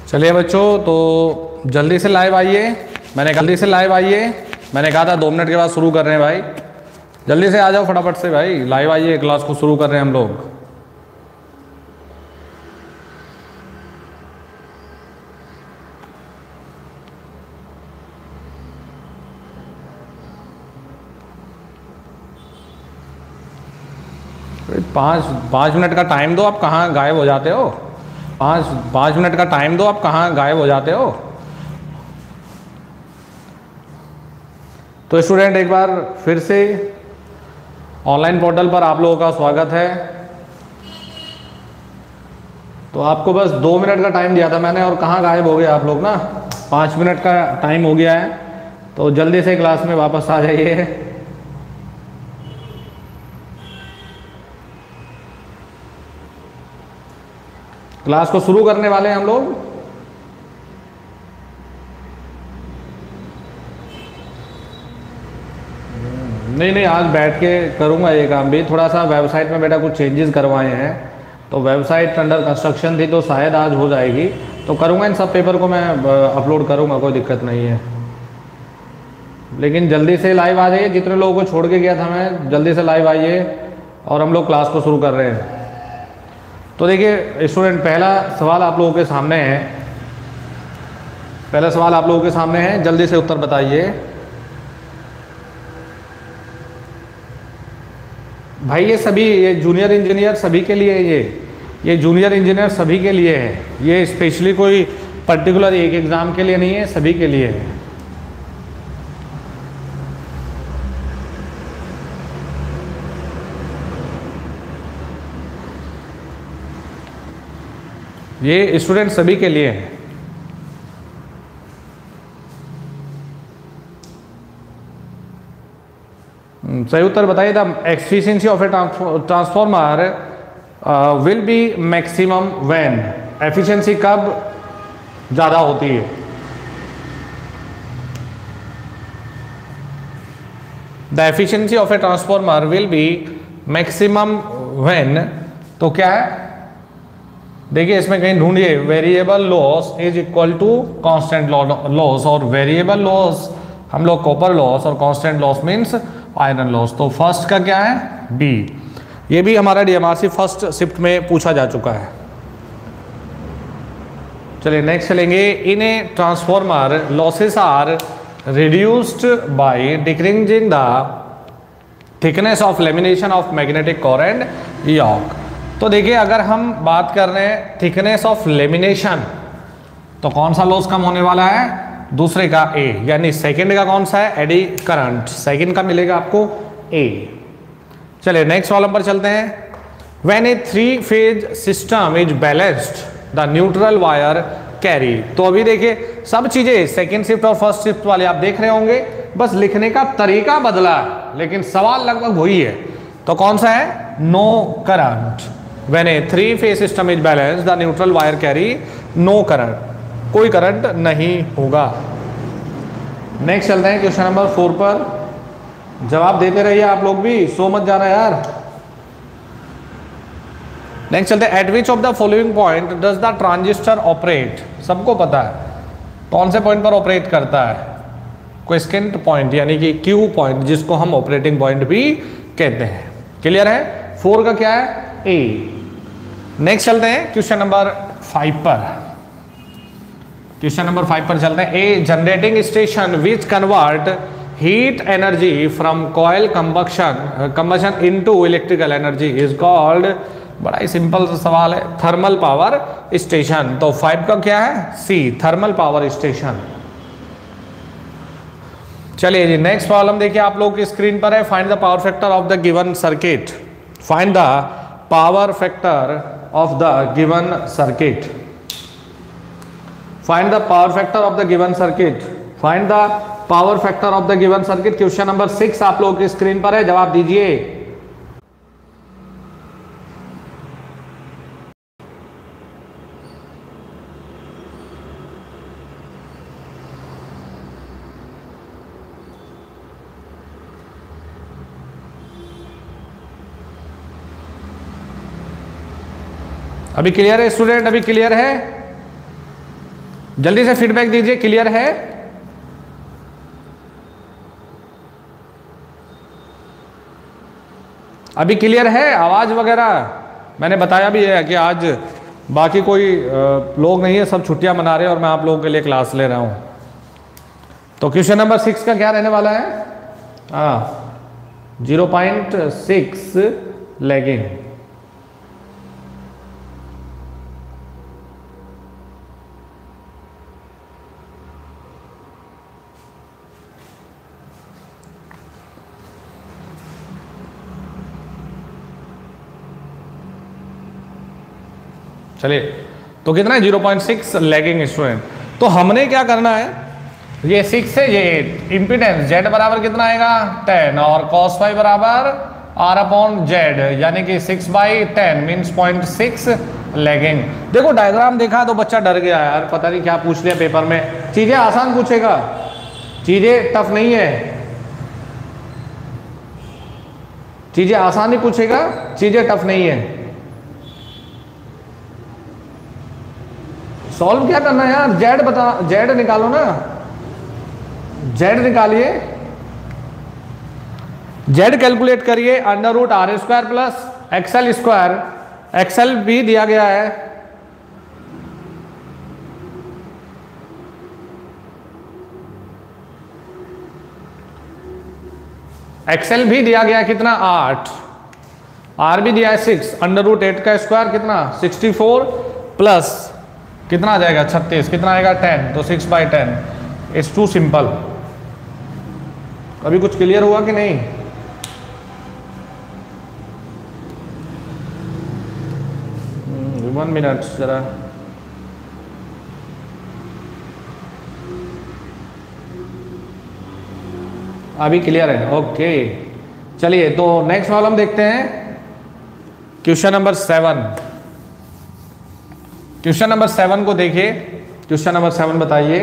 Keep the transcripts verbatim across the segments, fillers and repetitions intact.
चलिए बच्चों, तो जल्दी से लाइव आइए। मैंने जल्दी से लाइव आइए मैंने कहा था दो मिनट के बाद शुरू कर रहे हैं भाई। जल्दी से आ जाओ फटाफट से भाई, लाइव आइए, क्लास को शुरू कर रहे हैं हम लोग। पाँच पाँच मिनट का टाइम दो, आप कहाँ गायब हो जाते हो? पाँच पाँच मिनट का टाइम दो, आप कहाँ गायब हो जाते हो? तो स्टूडेंट, एक बार फिर से ऑनलाइन पोर्टल पर आप लोगों का स्वागत है। तो आपको बस दो मिनट का टाइम दिया था मैंने, और कहाँ गायब हो गए आप लोग ना। पाँच मिनट का टाइम हो गया है, तो जल्दी से क्लास में वापस आ जाइए। क्लास को शुरू करने वाले हैं हम लोग। नहीं नहीं आज बैठ के करूंगा ये काम भी। थोड़ा सा वेबसाइट में बेटा कुछ चेंजेस करवाए हैं, तो वेबसाइट अंडर कंस्ट्रक्शन थी, तो शायद आज हो जाएगी। तो करूंगा, इन सब पेपर को मैं अपलोड करूंगा, कोई दिक्कत नहीं है। लेकिन जल्दी से लाइव आ जाइए। जितने लोगों को छोड़ के गया था मैं, जल्दी से लाइव आइए और हम लोग क्लास को शुरू कर रहे हैं। तो देखिए स्टूडेंट, पहला सवाल आप लोगों के सामने है। पहला सवाल आप लोगों के सामने है, जल्दी से उत्तर बताइए भाई। ये सभी ये जूनियर इंजीनियर सभी के लिए, ये ये जूनियर इंजीनियर सभी के लिए है। ये स्पेशली कोई पर्टिकुलर एक एग्जाम के लिए नहीं है, सभी के लिए है। ये स्टूडेंट सभी के लिए है। सही उत्तर बताइए। The efficiency of a transformer will be maximum when. Efficiency कब ज्यादा होती है? The efficiency of a transformer will be maximum when, तो क्या है? देखिए इसमें कहीं ढूंढिए, variable loss is equal to constant loss, और वेरिएबल लॉस हम लोग कॉपर लॉस, और constant loss means iron loss. तो फर्स्ट का क्या है? बी। ये भी हमारा डीएमआरसी फर्स्ट शिफ्ट में पूछा जा चुका है। चलिए नेक्स्ट चलेंगे। In a transformer losses are reduced by decreasing the thickness of lamination of magnetic core and yoke. तो देखिए अगर हम बात कर रहे हैं थिकनेस ऑफ लेमिनेशन, तो कौन सा लॉस कम होने वाला है? दूसरे का ए, यानी सेकंड का कौन सा है? Eddy current. सेकंड का मिलेगा आपको ए। चलिए नेक्स्ट कॉलम पर चलते हैं। When a three phase system is balanced the neutral wire carry. तो अभी देखिए सब चीजें सेकंड शिफ्ट और फर्स्ट शिफ्ट वाले आप देख रहे होंगे, बस लिखने का तरीका बदला है, लेकिन सवाल लगभग वही है। तो कौन सा है? No current. When a three phase system is balanced, the neutral wire carry no current, कोई करंट नहीं होगा। नेक्स्ट चलते हैं क्वेश्चन नंबर फोर पर। जवाब देते रहिए आप लोग भी, सो मत जाना यार। नेक्स्ट चलते हैं। At which of the following point does the transistor operate. सबको पता है कौन से पॉइंट पर ऑपरेट करता है? क्वेश्चन पॉइंट, यानी कि क्यू पॉइंट, जिसको हम ऑपरेटिंग पॉइंट भी कहते हैं। क्लियर है? फोर का क्या है? ए। नेक्स्ट चलते हैं क्वेश्चन नंबर फाइव पर। क्वेश्चन नंबर फाइव पर चलते हैं। A generating station which convert heat energy from coil combustion combustion into electrical energy is called. बड़ा ही सिंपल सा सवाल है। Thermal power station. तो फाइव का क्या है? C, thermal power station. चलिए जी नेक्स्ट प्रॉब्लम देखिए आप लोग की स्क्रीन पर है। Find the power factor of the given circuit. Find the power factor of the given circuit. Find the power factor of the given circuit. Find the power factor of the given circuit. Question number six आप लोगों की screen पर है, जवाब दीजिए। अभी clear है student? अभी क्लियर है? जल्दी से फीडबैक दीजिए, क्लियर है? अभी क्लियर है आवाज वगैरह? मैंने बताया भी है कि आज बाकी कोई लोग नहीं है, सब छुट्टियां मना रहे हैं और मैं आप लोगों के लिए क्लास ले रहा हूं। तो क्वेश्चन नंबर सिक्स का क्या रहने वाला है? हाँ, जीरो पॉइंट सिक्स लैगिंग। चलिए, तो कितना है? Zero point six lagging student. तो हमने क्या करना है, ये सिक्स है, ये एट, इंपीडेंस जेड बराबर कितना आएगा? टेन, और कॉस फाइव बराबर आर अपॉन जेड, यानी कि six by ten means point six lagging. देखो डायग्राम देखा तो बच्चा डर गया यार, पता नहीं क्या पूछ लिया पेपर में। चीजें आसान पूछेगा, चीजें टफ नहीं है, चीजें आसान ही पूछेगा, चीजें टफ नहीं है। सॉल्व क्या करना है यार? जेड बता, जेड निकालो ना, जेड निकालिए, जेड कैलकुलेट करिए, under root R square plus XL square, XL भी दिया गया है, एक्सएल भी दिया गया है कितना? आठ, आर भी दिया है सिक्स, अंडर रूट एट का स्क्वायर कितना? सिक्सटी फोर प्लस कितना आ जाएगा? छत्तीस, कितना आएगा? टेन, तो six by ten is too simple. अभी कुछ क्लियर हुआ कि नहीं? वन मिनट जरा, अभी क्लियर है? ओके, चलिए तो नेक्स्ट प्रॉब्लम देखते हैं, question number seven. Question number seven को देखिए, क्वेश्चन नंबर सेवन बताइए।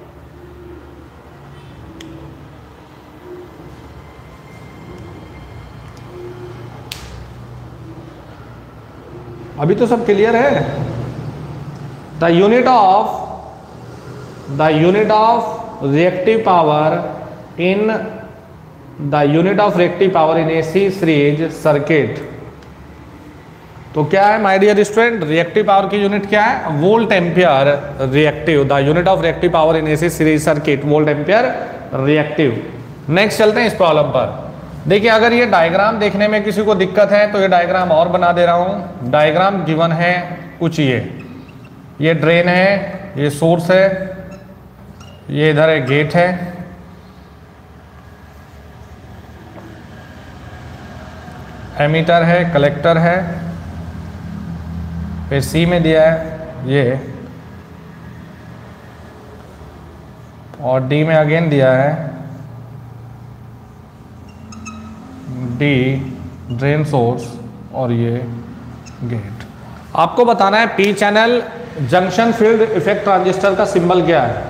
अभी तो सब क्लियर है। The unit of the unit of reactive power in the unit of reactive power in AC series circuit. तो क्या है my dear student? Reactive power की यूनिट क्या है? Volt ampere reactive. The unit of reactive power in AC series circuit volt ampere reactive. Next चलते हैं इस problem पर। देखिए, अगर ये डायग्राम देखने में किसी को दिक्कत है तो ये डायग्राम और बना दे रहा हूं। डायग्राम गिवन है कुछ, ये ये ड्रेन है, ये सोर्स है, ये इधर एक गेट है, एमीटर है, कलेक्टर है, फिर सी में दिया है ये, और डी में अगेन दिया है डी ड्रेन सोर्स, और ये गेट। आपको बताना है P channel junction field effect transistor का सिंबल क्या है।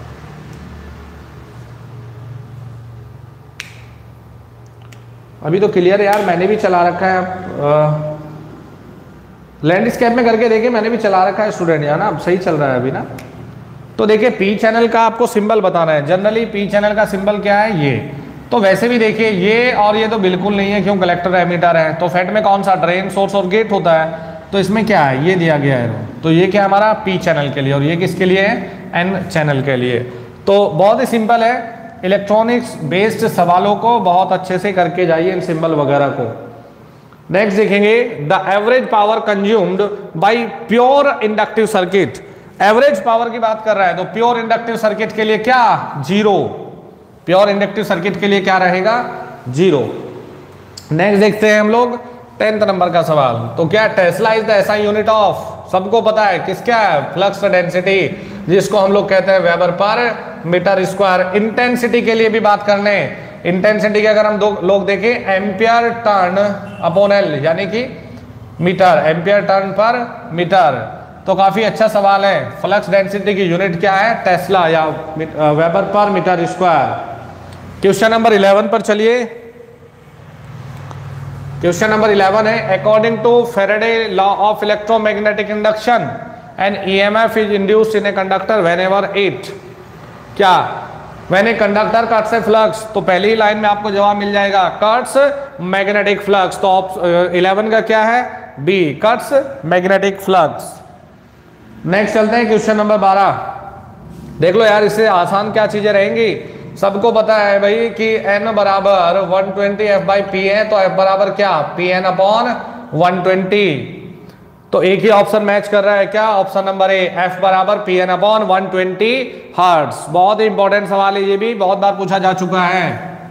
अभी तो क्लियर है यार, मैंने भी चला रखा है, लैंडस्केप में करके देखिए, मैंने भी चला रखा है स्टूडेंट, यार ना अब सही चल रहा है अभी ना। तो देखिए पी चैनल का आपको सिंबल बताना है। जनरली पी चैनल का सिंबल क्या है? ये। तो वैसे भी देखिए ये और ये तो बिल्कुल नहीं है, क्यों? कलेक्टर एमीटर है। तो फेट में कौन सा? ड्रेन, सोर्स और गेट होता है। तो इसमें क्या है? ये दिया गया है। तो ये क्या हमारा? पी चैनल के लिए, और ये किसके लिए है? एन चैनल के लिए। तो बहुत ही सिंपल है, इलेक्ट्रॉनिक्स बेस्ड सवालों को बहुत अच्छे से करके जाइए, इन सिंबल वगैरह को। नेक्स्ट देखेंगे, the average power consumed by pure inductive circuit. Average power की बात कर रहा है, तो प्योर इंडक्टिव सर्किट के लिए क्या? जीरो। प्योर इंडक्टिव सर्किट के लिए क्या रहेगा? जीरो। नेक्स्ट देखते हैं हम लोग टेंथ नंबर का सवाल। तो क्या? Tesla is the SI unit of, सबको पता है किसका है? फ्लक्स डेंसिटी, जिसको हम लोग कहते हैं weber per metre square. Intensity के लिए भी बात करने, इंटेंसिटी के अगर हम दो लोग देखें, एम्पियर टर्न अपॉन एल, यानी कि metre, ampere turn per metre. तो काफी अच्छा सवाल है। फ्लक्स डेंसिटी की यूनिट क्या है? टेस्ला या weber per metre square. Question number eleven पर चलिए। क्वेश्चन नंबर इलेवन है, according to Faraday law of electromagnetic induction an E M F is induced in a conductor whenever it, क्या when a conductor cuts a flux, तो पहली line में आपको जवाब मिल जाएगा कट्स मैग्नेटिक फ्लक्स। तो इलेवन का क्या है, B, cuts magnetic flux. Next चलते हैं क्वेश्चन नंबर बारह। देख लो यार, इससे आसान क्या चीजें रहेंगी, सबको पता है भाई कि n बराबर one twenty F by P है, तो f बराबर क्या, P N upon one twenty. तो एक ही ऑप्शन मैच कर रहा है, क्या, ऑप्शन नंबर ए, f बराबर P N upon one twenty hertz. बहुत ही इंपॉर्टेंट सवाल है, ये भी बहुत बार पूछा जा चुका है।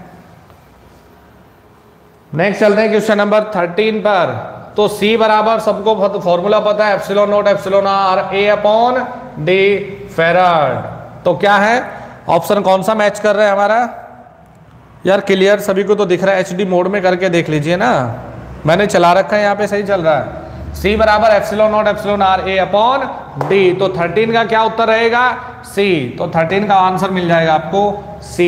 नेक्स्ट चलते हैं क्वेश्चन नंबर थर्टीन पर। तो C बराबर सबको फॉर्मूला पता है, epsilon naught epsilon R A upon D farad. तो क्या है, ऑप्शन कौन सा मैच कर रहा है हमारा, यार क्लियर सभी को तो दिख रहा है, एच डी मोड में करके देख लीजिए ना, मैंने चला रखा है यहाँ पे, सही चल रहा है। C बराबर epsilon naught epsilon R A upon D, तो थर्टीन का क्या उत्तर रहेगा, C। तो थर्टीन का आंसर मिल जाएगा आपको C।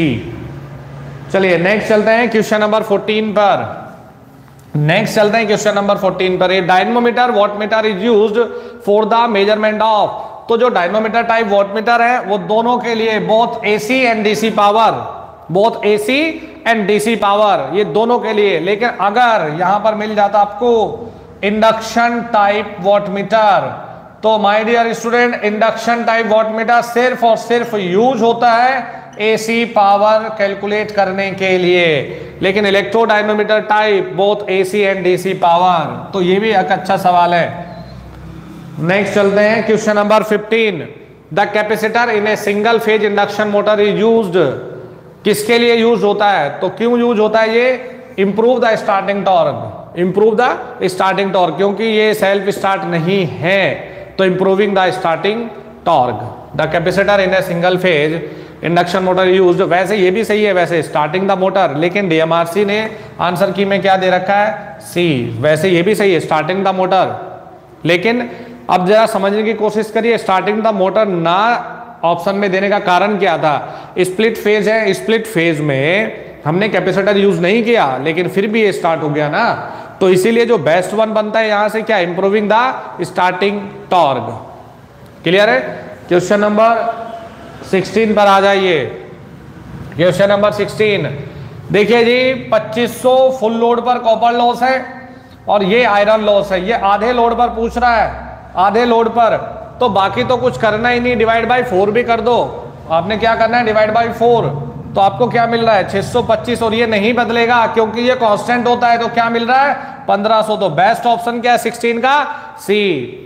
चलिए नेक्स्ट चलते हैं क्वेश्चन नंबर फोर्टीन पर। नेक्स्ट चलते हैं क्वेश्चन नंबर फोर्टीन पर। Dynamometer wattmeter is used for the measurement of, तो जो डायनमोमीटर टाइप वॉटमीटर है वो दोनों के लिए both AC and DC power, both AC and DC power, ये दोनों के लिए। लेकिन अगर यहां पर मिल जाता आपको इंडक्शन टाइप वॉटमीटर, तो my dear student induction type wattmeter सिर्फ और सिर्फ यूज होता है एसी पावर कैलकुलेट करने के लिए, लेकिन electrodynamometer type both AC and DC power. तो ये भी एक अच्छा सवाल है। नेक्स्ट चलते हैं question number fifteen. The capacitor in a single phase induction motor is used, किसके लिए यूज होता है, तो क्यों यूज होता है ये, improve the starting torque, improve the starting torque, क्योंकि ये सेल्फ स्टार्ट नहीं है, तो improving the starting torque. The capacitor in a single phase induction motor used, वैसे ये भी सही है, वैसे स्टार्टिंग द मोटर, लेकिन डीएमआरसी ने आंसर की में क्या दे रखा है, सी। वैसे ये भी सही है स्टार्टिंग द मोटर, लेकिन अब जरा समझने की कोशिश करिए, स्टार्टिंग द मोटर ना ऑप्शन में देने का कारण क्या था, स्प्लिट फेज है, स्प्लिट फेज में हमने कैपेसिटर यूज नहीं किया, लेकिन फिर भी ये स्टार्ट हो गया ना, तो इसीलिए जो बेस्ट वन बनता है यहां से क्या, improving the starting torque. Clear है। क्वेश्चन नंबर सिक्सटीन पर आ जाइए। क्वेश्चन नंबर सिक्सटीन देखिए जी, पच्चीस सौ फुल लोड पर कॉपर लॉस है और ये आयरन लॉस है, ये आधे लोड पर पूछ रहा है, आधे लोड पर, तो बाकी तो कुछ करना ही नहीं, डिवाइड बाय फोर भी कर दो। आपने क्या करना है, डिवाइड बाय फोर, तो आपको क्या मिल रहा है छह सौ पच्चीस, और ये नहीं बदलेगा क्योंकि ये कांस्टेंट होता है, तो क्या मिल रहा है पंद्रह सौ। तो बेस्ट ऑप्शन क्या है सिक्सटीन का, सी।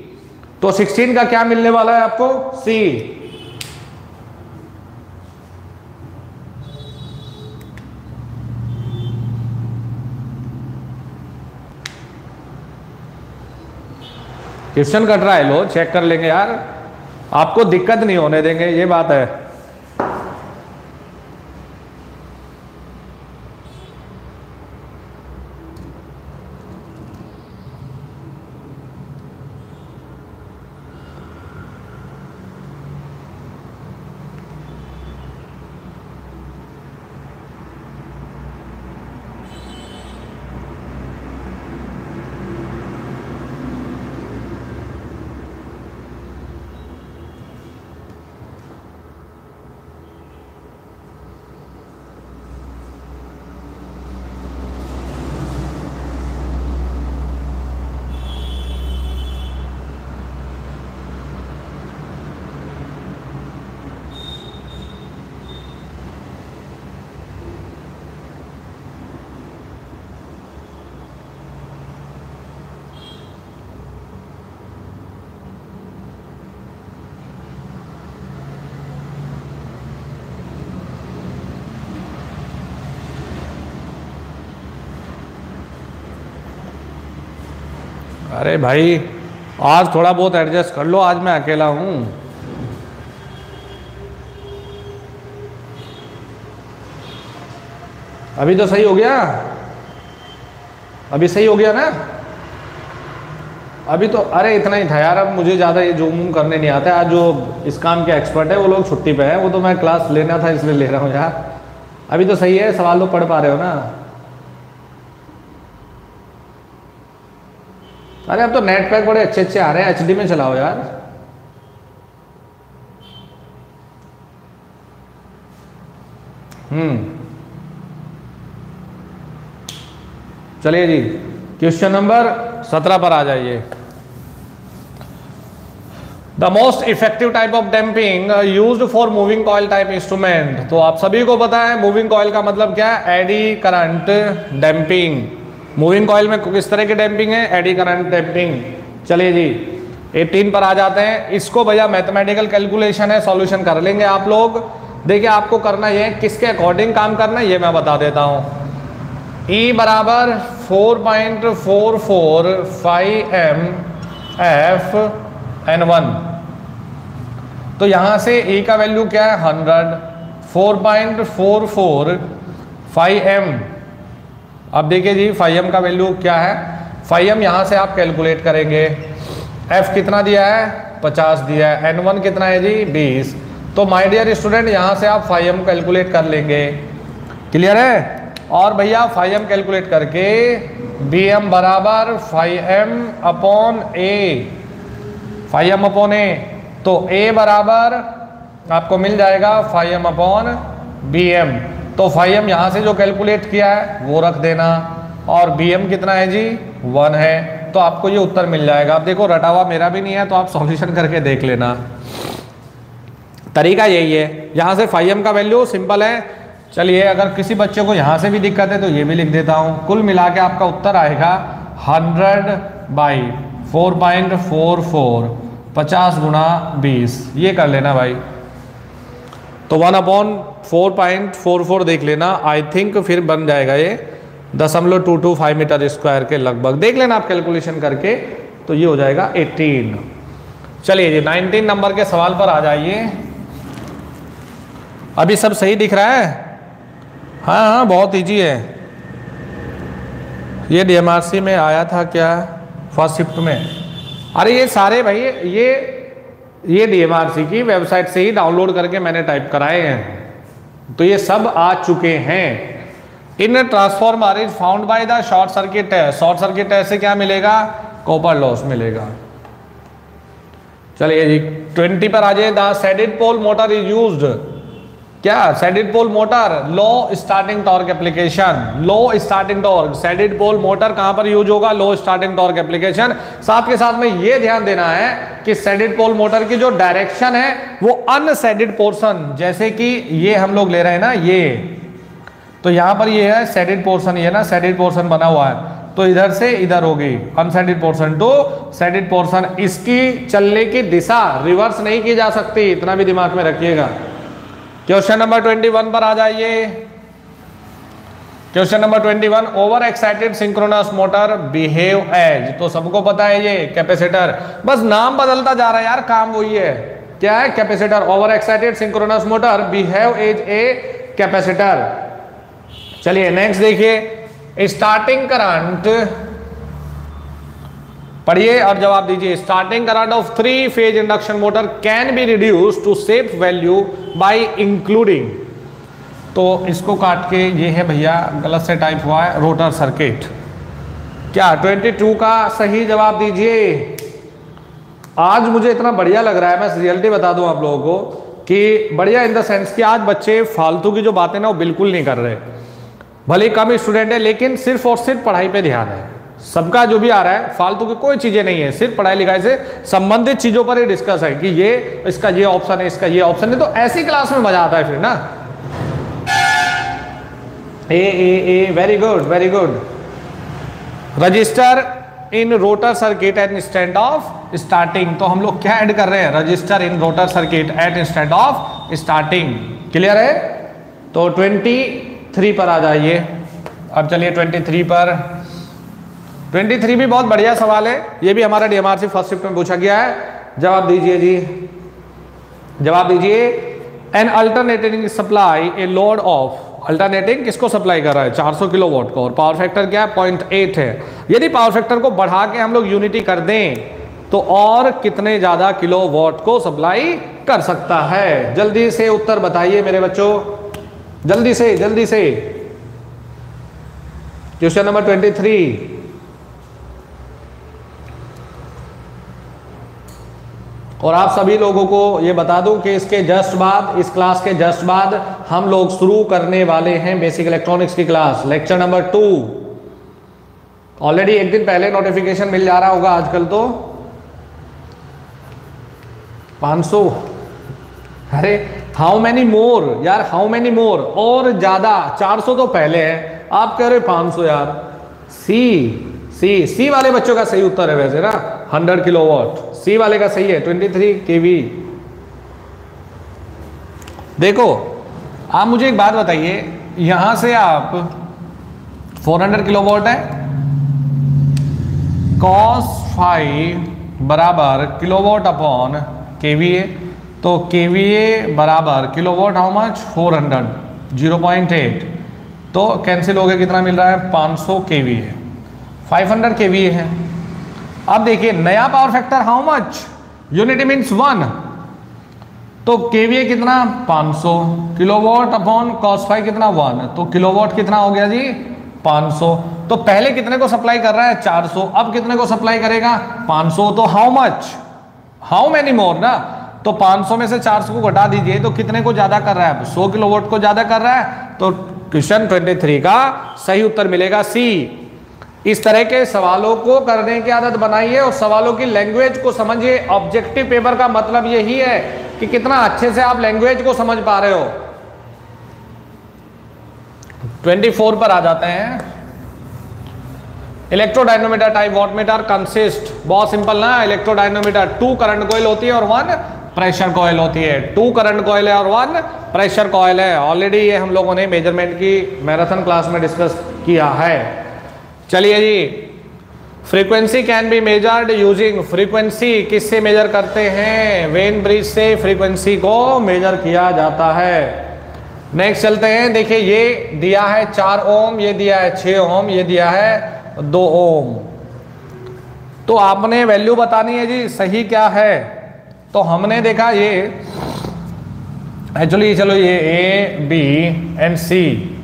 तो सिक्सटीन का क्या मिलने वाला है आपको, सी। क्वेश्चन कट रहा है, लो चेक कर लेंगे यार, आपको दिक्कत नहीं होने देंगे, ये बात है। अरे भाई आज थोड़ा बहुत एडजस्ट कर लो, आज मैं अकेला हूं। अभी तो सही हो गया, अभी सही हो गया ना, अभी तो, अरे इतना ही था यार, अब मुझे ज़्यादा ये जूम वूम करने नहीं आता है। आज जो इस काम के एक्सपर्ट है वो लोग छुट्टी पे हैं, वो तो मैं क्लास लेना था इसलिए ले रहा हूँ यार। अभी तो सही है, सवाल तो पढ़ पा रहे हो ना। अरे अब तो नेट पैक बड़े अच्छे अच्छे आ रहे हैं, एचडी में चलाओ यार। हम्म चलिए जी, क्वेश्चन नंबर सत्रह पर आ जाइए। The most effective type of damping used for moving coil type instrument. तो आप सभी को पता है मूविंग कॉइल का मतलब क्या है, eddy current damping. Moving coil में किस तरह की डैम्पिंग है, एडी करंट डैम्पिंग। चलिए जी अठारह पर आ जाते हैं। इसको भैया मैथमेटिकल कैलकुलेशन है, सॉल्यूशन कर लेंगे आप लोग। देखिए आपको करना ये किसके अकॉर्डिंग काम करना है ये मैं बता देता हूं। E बराबर four point four four five M F N one. तो यहां से E का वैल्यू क्या है hundred, four point four four five M. अब देखिए जी फाइव एम का वैल्यू क्या है, फाइव एम यहां से आप कैलकुलेट करेंगे। F कितना दिया है पचास दिया है, एन वन कितना है जी बीस। तो माय डियर स्टूडेंट यहां से आप फाइव एम कैलकुलेट कर लेंगे। क्लियर है। और भैया फाइव एम कैलकुलेट करके बी एम बराबर five M upon A, five M upon A. तो A बराबर आपको मिल जाएगा five M upon B M. तो फाइव एम यहां से जो कैलकुलेट किया है वो रख देना, और बी एम कितना है जी वन है। तो आपको ये उत्तर मिल जाएगा। अब देखो रटा हुआ मेरा भी नहीं है तो आप सॉल्यूशन करके देख लेना। तरीका यही है, यहां से फाइव एम का वैल्यू सिंपल है। चलिए अगर किसी बच्चे को यहां से भी दिक्कत है तो ये भी लिख देता हूं। कुल मिला के आपका उत्तर आएगा hundred by four point four four, पचास गुना बीस। ये कर लेना भाई। तो one upon four point four four देख लेना, आई थिंक फिर बन जाएगा ये दशमलव two two five metre square के लगभग। देख लेना आप कैलकुलेशन करके, तो ये हो जाएगा अठारह। चलिए जी नाइनटीन नंबर के सवाल पर आ जाइए। अभी सब सही दिख रहा है? हाँ हाँ बहुत इजी है। ये डीएमआरसी में आया था क्या फर्स्ट शिफ्ट में? अरे ये सारे भाई ये ये डीएमआरसी की वेबसाइट से ही डाउनलोड करके मैंने टाइप कराए हैं, तो ये सब आ चुके हैं। In transformer is found by the short circuit test. Short circuit test से क्या मिलेगा, कॉपर लॉस मिलेगा। चलिए जी ट्वेंटी पर आ जाए। The shaded pole motor is used. क्या shaded pole motor, low starting torque application. Low starting torque, shaded pole motor कहां पर यूज होगा, लो स्टार्टिंग टॉर्क एप्लीकेशन। साथ के साथ में ये ध्यान देना है कि सैडिड पोल मोटर की जो डायरेक्शन है वो अनसैडिड पोर्शन, जैसे कि ये हम लोग ले रहे हैं ना ये, तो यहां पर ये है सैडिड पोर्शन, ये ना सैडिड पोर्शन बना हुआ है, तो इधर से इधर होगी unshaded portion to shaded portion. इसकी चलने की दिशा रिवर्स नहीं की जा सकती, इतना भी दिमाग में रखिएगा। क्वेश्चन नंबर ट्वेंटी वन पर आ जाइए। Question number twenty one, over excited synchronous motor behave as. तो सबको पता है ये कैपेसिटर, बस नाम बदलता जा रहा है यार, काम वही है। क्या है, capacitor. Over excited synchronous motor behave as a capacitor. चलिए नेक्स्ट देखिए, स्टार्टिंग करंट पढ़िए और जवाब दीजिए। Starting current of three phase induction motor can be reduce to safe value by including. तो इसको काट के ये है भैया गलत से टाइप हुआ है, रोटर सर्किट। क्या बाईस का सही जवाब दीजिए। आज मुझे इतना बढ़िया लग रहा है, मैं रियलिटी बता दूं आप लोगों को कि बढ़िया इन द सेंस कि आज बच्चे फालतू की जो बातें ना वो बिल्कुल नहीं कर रहे। भले कम स्टूडेंट है लेकिन सिर्फ और सिर्फ पढ़ाई पे ध्यान है। सबका जो भी आ रहा है फालतू की कोई चीजें नहीं है, सिर्फ पढ़ाई लिखाई से संबंधित चीजों पर ही डिस्कस है कि ये इसका ये ऑप्शन है, इसका ये ऑप्शन है। तो ऐसी क्लास में मजा आता है फिर ना। A A A very good very good. Register in rotor circuit at instant of starting. तो हम लोग क्या ऐड कर रहे हैं, register in rotor circuit at instant of starting. Clear है। तो तेईस पर आ जाइए। अब चलिए तेईस पर। तेईस भी बहुत बढ़िया सवाल है, ये भी हमारा डीएमआरसी फर्स्ट शिफ्ट में पूछा गया है। जवाब दीजिए जी, जवाब दीजिए। An alternating supply a load of, alternating किसको सप्लाई कर रहा है, चार सौ किलो वॉट को, और पावर फैक्टर क्या है पॉइंट एट है। यदि पावर फैक्टर को बढ़ा के हम लोग यूनिटी कर दें तो और कितने ज्यादा किलो वॉट को सप्लाई कर सकता है। जल्दी से उत्तर बताइए मेरे बच्चों, जल्दी से जल्दी से। क्वेश्चन नंबर तेईस। और आप सभी लोगों को ये बता दूं कि इसके जस्ट बाद, इस क्लास के जस्ट बाद हम लोग शुरू करने वाले हैं बेसिक इलेक्ट्रॉनिक्स की class, lecture number two. Already एक दिन पहले नोटिफिकेशन मिल जा रहा होगा आजकल तो पाँच सौ। अरे हाउ मैनी मोर यार, हाउ मैनी मोर, और ज्यादा, चार सौ तो पहले है, आप कह रहे पाँच सौ यार। सी सी सी वाले बच्चों का सही उत्तर है वैसे ना, हंड्रेड किलोवाट, सी वाले का सही है, तेईस केवी। देखो आप मुझे एक बात बताइए, यहां से आप चार सौ किलोवाट है, कॉस फाइव बराबर किलोवाट अपॉन केवीए, तो केवीए बराबर किलोवाट हाउ मच, चार सौ, ज़ीरो पॉइंट एट, तो कैंसिल हो गया, कितना मिल रहा है, पाँच सौ केवीए, पाँच सौ केवीए है। अब देखिए नया power factor how much, unity means one, तो केवीए कितना, पाँच सौ, किलोवाट अपॉन कॉस फाइव कितना, वन, तो किलोवाट कितना हो गया जी, पाँच सौ। तो पहले कितने को सप्लाई कर रहा है, चार सौ, अब कितने को सप्लाई करेगा, पाँच सौ, तो how much, how many more ना, तो पाँच सौ में से चार सौ को घटा दीजिए, तो कितने को ज्यादा कर रहा है, सौ किलोवाट को ज्यादा कर रहा है, तो क्वेश्चन तेईस का सही उत्तर मिलेगा सी। इस तरह के सवालों को करने की आदत बनाइए और सवालों की लैंग्वेज को समझिए। ऑब्जेक्टिव पेपर का मतलब यही है कि कितना अच्छे से आप लैंग्वेज को समझ पा रहे हो। चौबीस पर आ जाते हैं। इलेक्ट्रोडायनोमीटर टाइप वॉटमीटर कंसिस्ट, बहुत सिंपल ना, इलेक्ट्रोडायनोमीटर टू करंट कॉइल होती है और वन प्रेशर कॉइल होती है, टू करंट कॉइल है और वन प्रेशर कॉइल है। ऑलरेडी ये हम लोगों ने मेजरमेंट की मैराथन क्लास में डिस्कस किया है। चलिए जी, frequency can be measured using, frequency किससे मेजर करते हैं, वेन ब्रिज से फ्रीक्वेंसी को मेजर किया जाता है। नेक्स्ट चलते हैं, देखिए ये दिया है चार ओम, ये दिया है छह ओम, ये दिया है दो ओम, तो आपने वैल्यू बतानी है जी सही क्या है। तो हमने देखा ये एक्चुअली, चलो ये A B and C,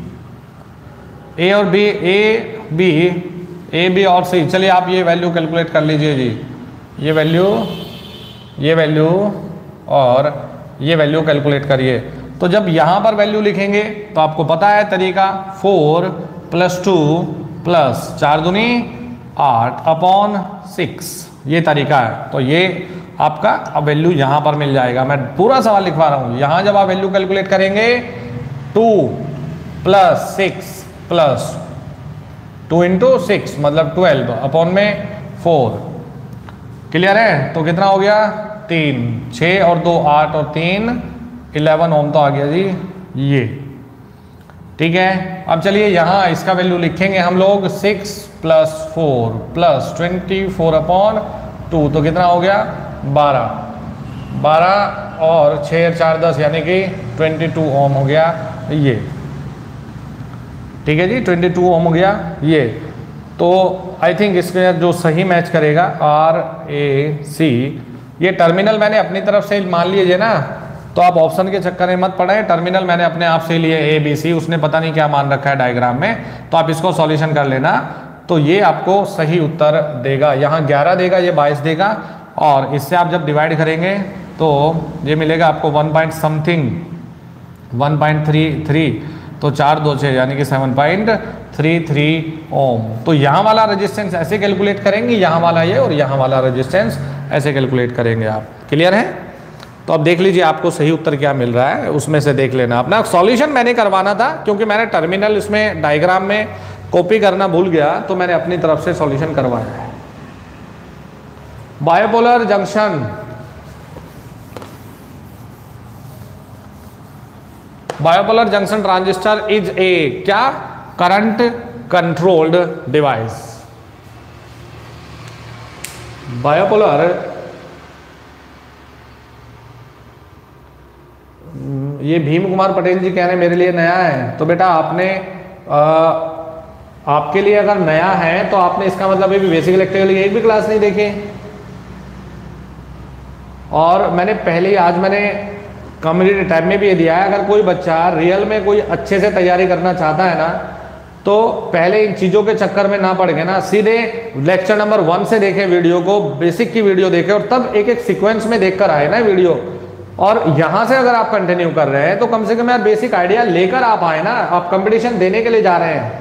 A और B, A B, A B और सी, चलिए आप ये वैल्यू कैलकुलेट कर लीजिए जी, ये वैल्यू, ये वैल्यू और ये वैल्यू कैलकुलेट करिए। तो जब यहां पर वैल्यू लिखेंगे तो आपको पता है तरीका, फोर प्लस टू प्लस चार दूनी आठ अपॉन सिक्स, ये तरीका है। तो ये आपका अब वैल्यू यहां पर मिल जाएगा। मैं पूरा सवाल लिखवा रहा हूं, यहां जब आप वैल्यू कैलकुलेट करेंगे, two plus six plus two into six मतलब ट्वेल्व अपॉन में फोर, क्लियर है। तो कितना हो गया, तीन, छः और दो आठ और तीन इलेवन ओम तो आ गया जी ये, ठीक है। अब चलिए यहाँ इसका वैल्यू लिखेंगे हम लोग, six plus four plus twenty four upon two, तो कितना हो गया, बारह, बारह और छः चार दस यानी कि ट्वेंटी टू ओम हो गया ये, ठीक है जी, बाईस ओम हो गया ये। तो आई थिंक इसमें जो सही मैच करेगा आर ए सी, ये टर्मिनल मैंने अपनी तरफ से मान लीजिए ना, तो आप ऑप्शन के चक्कर में मत पड़े, टर्मिनल मैंने अपने आप से लिए ए बी सी, उसने पता नहीं क्या मान रखा है डायग्राम में, तो आप इसको सॉल्यूशन कर लेना, तो ये आपको सही उत्तर देगा। यहाँ ग्यारह देगा, ये बाईस देगा, और इससे आप जब डिवाइड करेंगे तो ये मिलेगा आपको one point something, one point three three, तो चार दो छः यानी कि seven point three three ohm. तो यहाँ वाला रेजिस्टेंस ऐसे कैलकुलेट करेंगे, यहाँ वाला ये और यहाँ वाला रेजिस्टेंस ऐसे कैलकुलेट करेंगे आप, क्लियर है। तो अब देख लीजिए आपको सही उत्तर क्या मिल रहा है, उसमें से देख लेना। अपना सॉल्यूशन मैंने करवाना था क्योंकि मैंने टर्मिनल इसमें डायग्राम में कॉपी करना भूल गया, तो मैंने अपनी तरफ से सॉल्यूशन करवाया है। Bipolar junction, bipolar junction transistor is a क्या, करंट कंट्रोल्ड डिवाइस। बायोपोलर, ये भीम कुमार पटेल जी कह रहे हैं मेरे लिए नया है, तो बेटा आपने आ, आपके लिए अगर नया है तो आपने इसका मतलब अभी बेसिक इलेक्ट्रिकल की एक भी क्लास नहीं देखी। और मैंने पहले आज मैंने कम्युनिटी टाइप में भी ये दिया है, अगर कोई बच्चा रियल में कोई अच्छे से तैयारी करना चाहता है ना, तो पहले इन चीज़ों के चक्कर में ना पड़ गए ना, सीधे लेक्चर नंबर वन से देखें वीडियो को, बेसिक की वीडियो देखें और तब एक एक सीक्वेंस में देखकर आए ना वीडियो। और यहां से अगर आप कंटिन्यू कर रहे हैं तो कम से कम यार बेसिक आइडिया लेकर आप आए ना, आप कंपटीशन देने के लिए जा रहे हैं।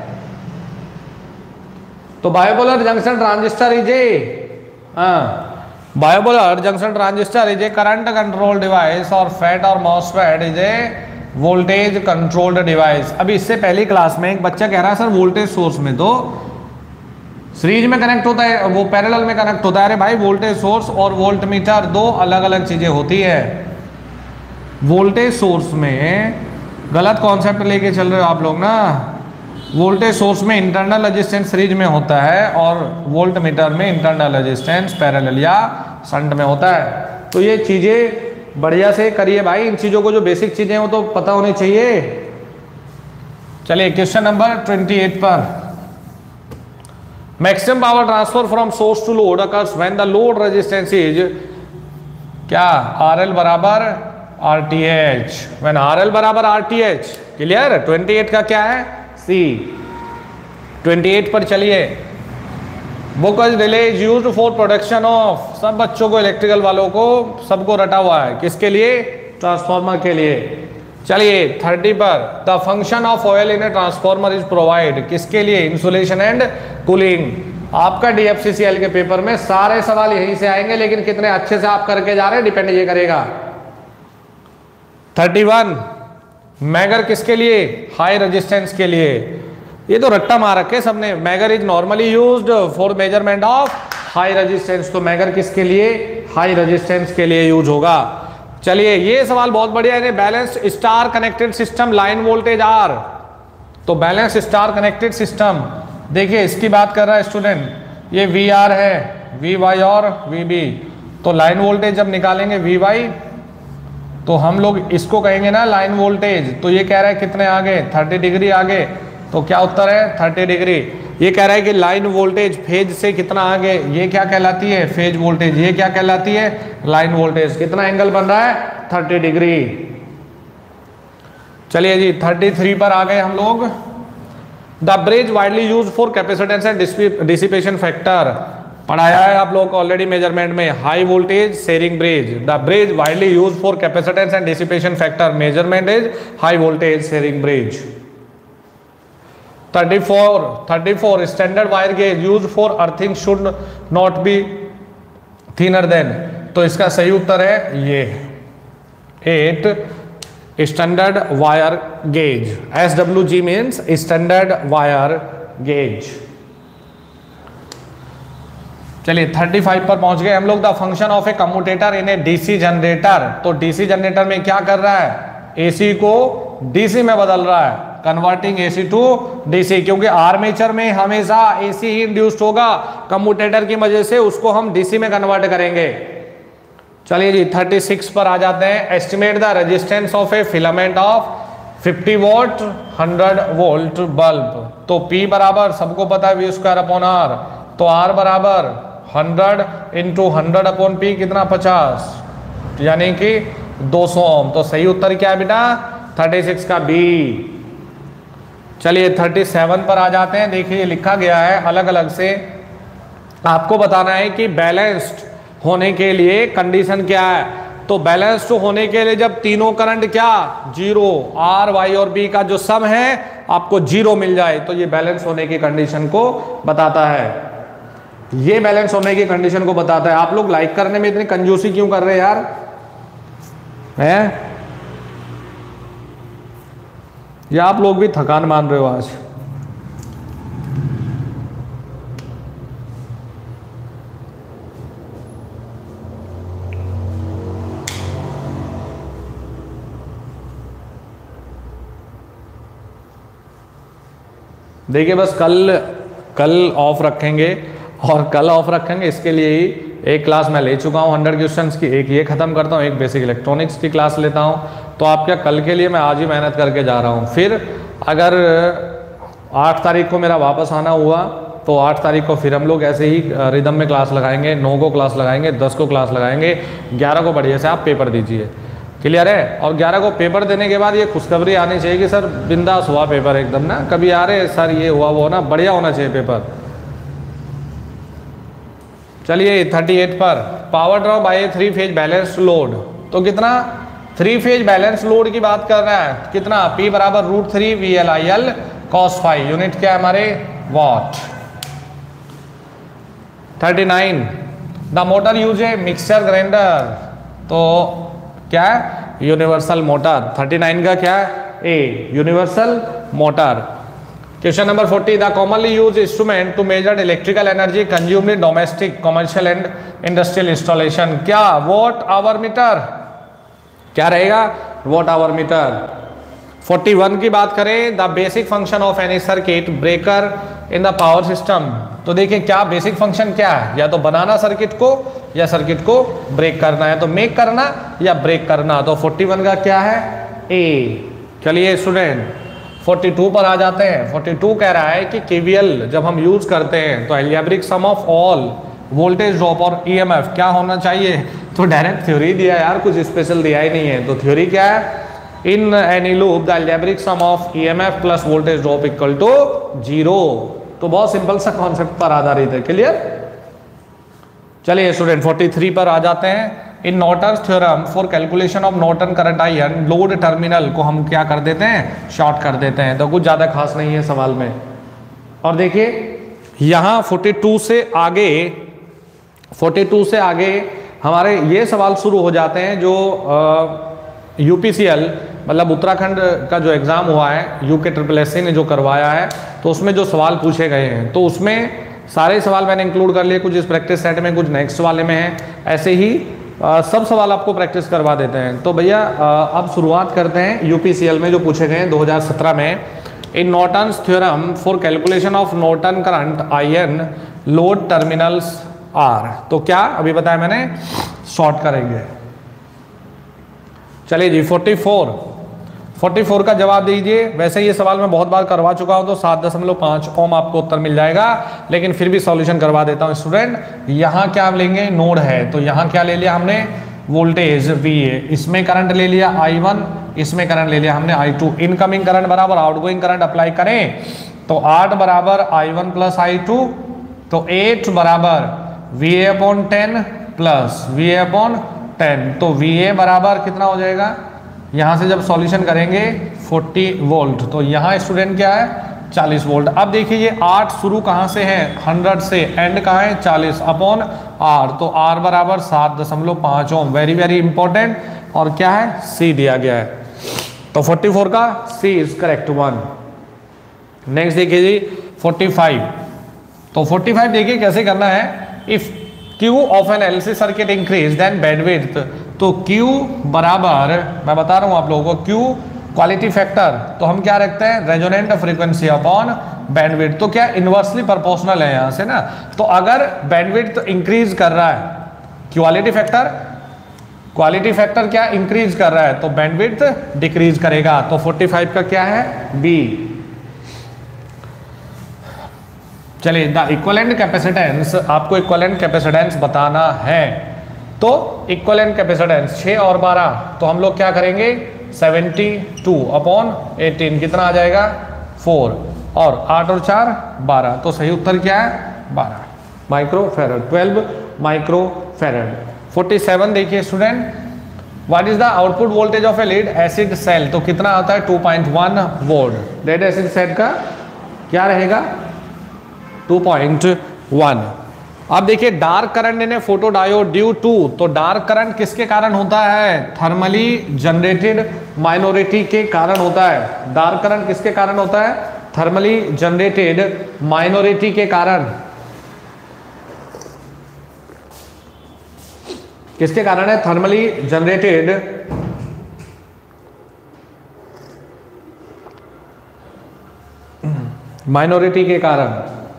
तो bipolar junction transistor is a bipolar junction transistor is a current control device और फेट और MOSFET is a voltage controlled device. अभी इससे पहली क्लास में एक बच्चा कह रहा है सर वोल्टेज सोर्स में तो सीरीज में कनेक्ट होता है, वो पैरेलल में कनेक्ट होता है। अरे भाई वोल्टेज सोर्स और वोल्ट मीटर दो अलग अलग चीजें होती है। वोल्टेज सोर्स में गलत कॉन्सेप्ट लेके चल रहे हो आप लोग ना। वोल्टेज सोर्स में इंटरनल रेजिस्टेंस सीरीज में होता है और वोल्ट मीटर में इंटरनल रेजिस्टेंस पैरेलल या शंट में होता है। तो ये चीजें बढ़िया से करिए भाई, इन चीजों को जो बेसिक चीजें वो तो पता होनी चाहिए। चलिए क्वेश्चन नंबर अट्ठाईस पर, maximum power transfer from source to load occurs when the load resistance is क्या, आरएल बराबर आरटीएच, व्हेन आरएल बराबर आरटीएच। क्लियर। अट्ठाईस का क्या है, सी। अट्ठाईस पर चलिए, बुक relay is used for production of, सब बच्चों को इलेक्ट्रिकल वालों को सबको रटा हुआ है, किसके लिए, ट्रांसफार्मर के लिए। चलिए तीस पर, the function of oil in a transformer is provide, किसके लिए, इंसुलेशन एंड कूलिंग। आपका डीएफसीसीएल के पेपर में सारे सवाल यहीं से आएंगे, लेकिन कितने अच्छे से आप करके जा रहे हैं डिपेंड ये करेगा। इकतीस, मैगर किसके लिए, हाई रेजिस्टेंस के लिए। ये तो रट्टा मार रखे सबने। Megger is normally used for measurement of high resistance, तो मैगर किसके लिए, हाई रेजिस्टेंस के लिए यूज होगा। चलिए ये सवाल बहुत बढ़िया है, balanced star connected system line voltage are. तो बैलेंस स्टार कनेक्टेड सिस्टम, देखिए इसकी बात कर रहा है स्टूडेंट, ये वी आर है, वी वाई और वी बी। तो लाइन वोल्टेज जब निकालेंगे वी वाई तो हम लोग इसको कहेंगे ना लाइन वोल्टेज। तो ये कह रहा है कितने आगे, तीस डिग्री आगे, तो क्या उत्तर है, तीस डिग्री। ये कह रहा है कि लाइन वोल्टेज फेज से कितना आगे, ये क्या कहलाती है, फेज वोल्टेज। ये क्या कहलाती है, लाइन वोल्टेज। कितना एंगल बन रहा है, तीस डिग्री। चलिए जी तैंतीस पर आ गए हम लोग। The bridge widely use for capacitance and dissipation factor, पढ़ाया है आप लोग को ऑलरेडी मेजरमेंट में। High voltage Schering bridge, the bridge widely use for capacitance and dissipation factor, measurement is high voltage Schering bridge. चौंतीस, चौंतीस, standard wire gauge use for earthing should not be thinner than, तो इसका सही उत्तर है ये eight standard wire gauge. S W G means standard wire gauge. चलिए पैंतीस पर पहुंच गए हम लोग। The function of a commutator in a DC generator, तो डीसी जनरेटर में क्या कर रहा है, एसी को डीसी में बदल रहा है, कन्वर्टिंग एसी टू डीसी, क्योंकि आर्मेचर में हमेशा एसी ही इंड्यूस्ड होगा, कम्यूटेटर की वजह से उसको हम डीसी में कन्वर्ट करेंगे। चलिए जी छत्तीस पर आ जाते हैं। Estimate the resistance of a filament of fifty volt hundred volt bulb, तो P बराबर सबको पता है वी स्क्वायर अपॉन आर, तो R बराबर hundred into hundred upon P कितना, पचास, यानी कि दो सौ ओम। तो सही उत्तर क्या है बेटा, छत्तीस का बी। चलिए सैंतीस पर आ जाते हैं। देखिए लिखा गया है अलग अलग से, आपको बताना है कि बैलेंस्ड होने के लिए कंडीशन क्या है। तो बैलेंस्ड होने के लिए जब तीनों करंट क्या, जीरो, आर वाई और बी का जो सम है आपको जीरो मिल जाए, तो ये बैलेंस होने की कंडीशन को बताता है। ये बैलेंस होने की कंडीशन को बताता है। आप लोग लाइक करने में इतनी कंजूसी क्यों कर रहे हैं यार, हैं? या आप लोग भी थकान मान रहे हो आज? देखिए बस कल कल ऑफ रखेंगे, और कल ऑफ रखेंगे इसके लिए ही एक क्लास मैं ले चुका हूँ हंड्रेड क्वेश्चंस की, एक ये खत्म करता हूँ, एक बेसिक इलेक्ट्रॉनिक्स की क्लास लेता हूँ। तो आप क्या, कल के लिए मैं आज ही मेहनत करके जा रहा हूँ। फिर अगर आठ तारीख को मेरा वापस आना हुआ तो आठ तारीख को फिर हम लोग ऐसे ही रिदम में क्लास लगाएंगे, नौ को क्लास लगाएंगे, दस को क्लास लगाएंगे, ग्यारह को बढ़िया से आप पेपर दीजिए। क्लियर है। और ग्यारह को पेपर देने के बाद ये खुशखबरी आनी चाहिए कि सर बिंदास हुआ पेपर एकदम ना, कभी आ रहे सर ये हुआ वो ना, बढ़िया होना चाहिए पेपर। चलिए अड़तीस पर power draw by three phase balance load, तो कितना थ्री फेज बैलेंस लोड की बात कर रहा है, कितना P बराबर root three V L I L cos phi, unit क्या है हमारे watt. Thirty nine the motor use a mixture grinder, तो क्या है यूनिवर्सल मोटर। थर्टी नाइन का क्या है a universal motor. Question number forty the commonly use instrument to measure electrical energy consumed in domestic commercial and industrial installation, क्या watt hour meter, क्या रहेगा watt hour meter. Forty one की बात करें the basic function of any circuit breaker in the power system, तो देखिए क्या basic function क्या है, या तो बनाना सर्किट को या सर्किट को ब्रेक करना है, तो मेक करना या ब्रेक करना। तो फोर्टी वन का क्या है ए। चलिए स्टूडेंट फोर्टी टू पर आ जाते हैं। फोर्टी टू कह रहा है कि केवीएल जब हम यूज करते हैं तो algebraic sum of all voltage drop और ईएमएफ क्या होना चाहिए, तो डायरेक्ट थ्योरी दिया यार, कुछ स्पेशल दिया ही नहीं है। तो थ्योरी क्या है, in any loop the algebraic sum of EMF plus voltage drop equal to zero. तो बहुत सिंपल सा कॉन्सेप्ट पर आधारित है। क्लियर। चलिए स्टूडेंट फोर्टी थ्री पर आ जाते हैं। In Norton's theorem for calculation of Norton current on load terminal को हम क्या कर देते हैं, शॉर्ट कर देते हैं। तो कुछ ज़्यादा खास नहीं है सवाल में। और देखिए यहाँ फोर्टी टू से आगे फोर्टी टू से आगे हमारे ये सवाल शुरू हो जाते हैं जो यूपीसीएल मतलब उत्तराखंड का जो एग्ज़ाम हुआ है यूके ट्रिपल एस सी ने जो करवाया है, तो उसमें जो सवाल पूछे गए हैं तो उसमें सारे सवाल मैंने इंक्लूड कर लिए, कुछ इस प्रैक्टिस सेट में कुछ नेक्स्ट वाले में है। ऐसे ही आ, सब सवाल आपको प्रैक्टिस करवा देते हैं। तो भैया अब शुरुआत करते हैं यूपीसीएल में जो पूछे गए हैं दो हज़ार सत्रह में। In Norton's theorem for calculation of Norton current on load terminals are, तो क्या अभी बताया मैंने, शॉर्ट करेंगे। चलिए जी फोर्टी फोर फोर्टी फोर का जवाब दीजिए। वैसे ये सवाल मैं बहुत बार करवा चुका हूं तो सात दशमलव पाँच ओम आपको उत्तर मिल जाएगा, लेकिन फिर भी सॉल्यूशन करवा देता हूं स्टूडेंट। यहाँ क्या लेंगे, नोड है, तो यहाँ क्या ले लिया हमने, वोल्टेज वी ए, इसमें करंट ले लिया आई वन, इसमें करंट ले लिया हमने आई टू। इनकमिंग करंट बराबर आउटगोइंग करंट अप्लाई करें तो आठ बराबर I one plus I two, तो एट बराबर V A upon ten plus V A upon ten, तो वी ए बराबर कितना हो जाएगा, यहाँ से जब सॉल्यूशन करेंगे चालीस वोल्ट, तो यहाँ स्टूडेंट क्या है चालीस वोल्ट। अब देखिए ये आठ शुरू कहाँ से है, सौ से, एंड कहाँ है चालीस अपॉन आर, तो आर बराबर सात दशमलव पाँच ओम, वेरी वेरी इंपॉर्टेंट। और क्या है सी दिया गया है, तो चौवालीस का C is correct one. Next देखिए जी पैंतालीस, तो पैंतालीस देखिए कैसे करना है। If Q of an LC circuit increase then bandwidth, तो Q बराबर, मैं बता रहा हूं आप लोगों को, Q क्वालिटी फैक्टर, तो हम क्या रखते हैं रेजोनेंट फ्रीक्वेंसी अपॉन बैंडविड्थ, तो क्या इनवर्सली प्रोपोर्शनल है यहां से ना। तो अगर बैंडविड्थ इंक्रीज कर रहा है, क्वालिटी फैक्टर क्वालिटी फैक्टर क्या इंक्रीज कर रहा है, तो बैंडविड्थ डिक्रीज करेगा। तो पैंतालीस का क्या है बी। चलिए द इक्विवेलेंट कैपेसिटेंस, आपको इक्विवेलेंट कैपेसिटेंस बताना है, तो इक्विवेलेंट कैपेसिटेंस छह और बारह, तो हम लोग क्या करेंगे बहत्तर अपॉन अठारह, कितना आ जाएगा फोर, और आठ और चार बारह, तो सही उत्तर क्या है बारह माइक्रो फैरड, बारह माइक्रो फैरड। सैंतालीस देखिए student, what is the output voltage of a lead acid cell, तो कितना आता है two point one volt. Lead acid cell का क्या रहेगा टू पॉइंट वन। अब देखिए dark current in a photo diode due to, तो डार्क करंट किसके कारण होता है, थर्मली जनरेटेड माइनॉरिटी के कारण होता है। डार्क करंट किसके कारण होता है, थर्मली जनरेटेड माइनॉरिटी के कारण। किसके कारण है, थर्मली जनरेटेड माइनॉरिटी के कारण।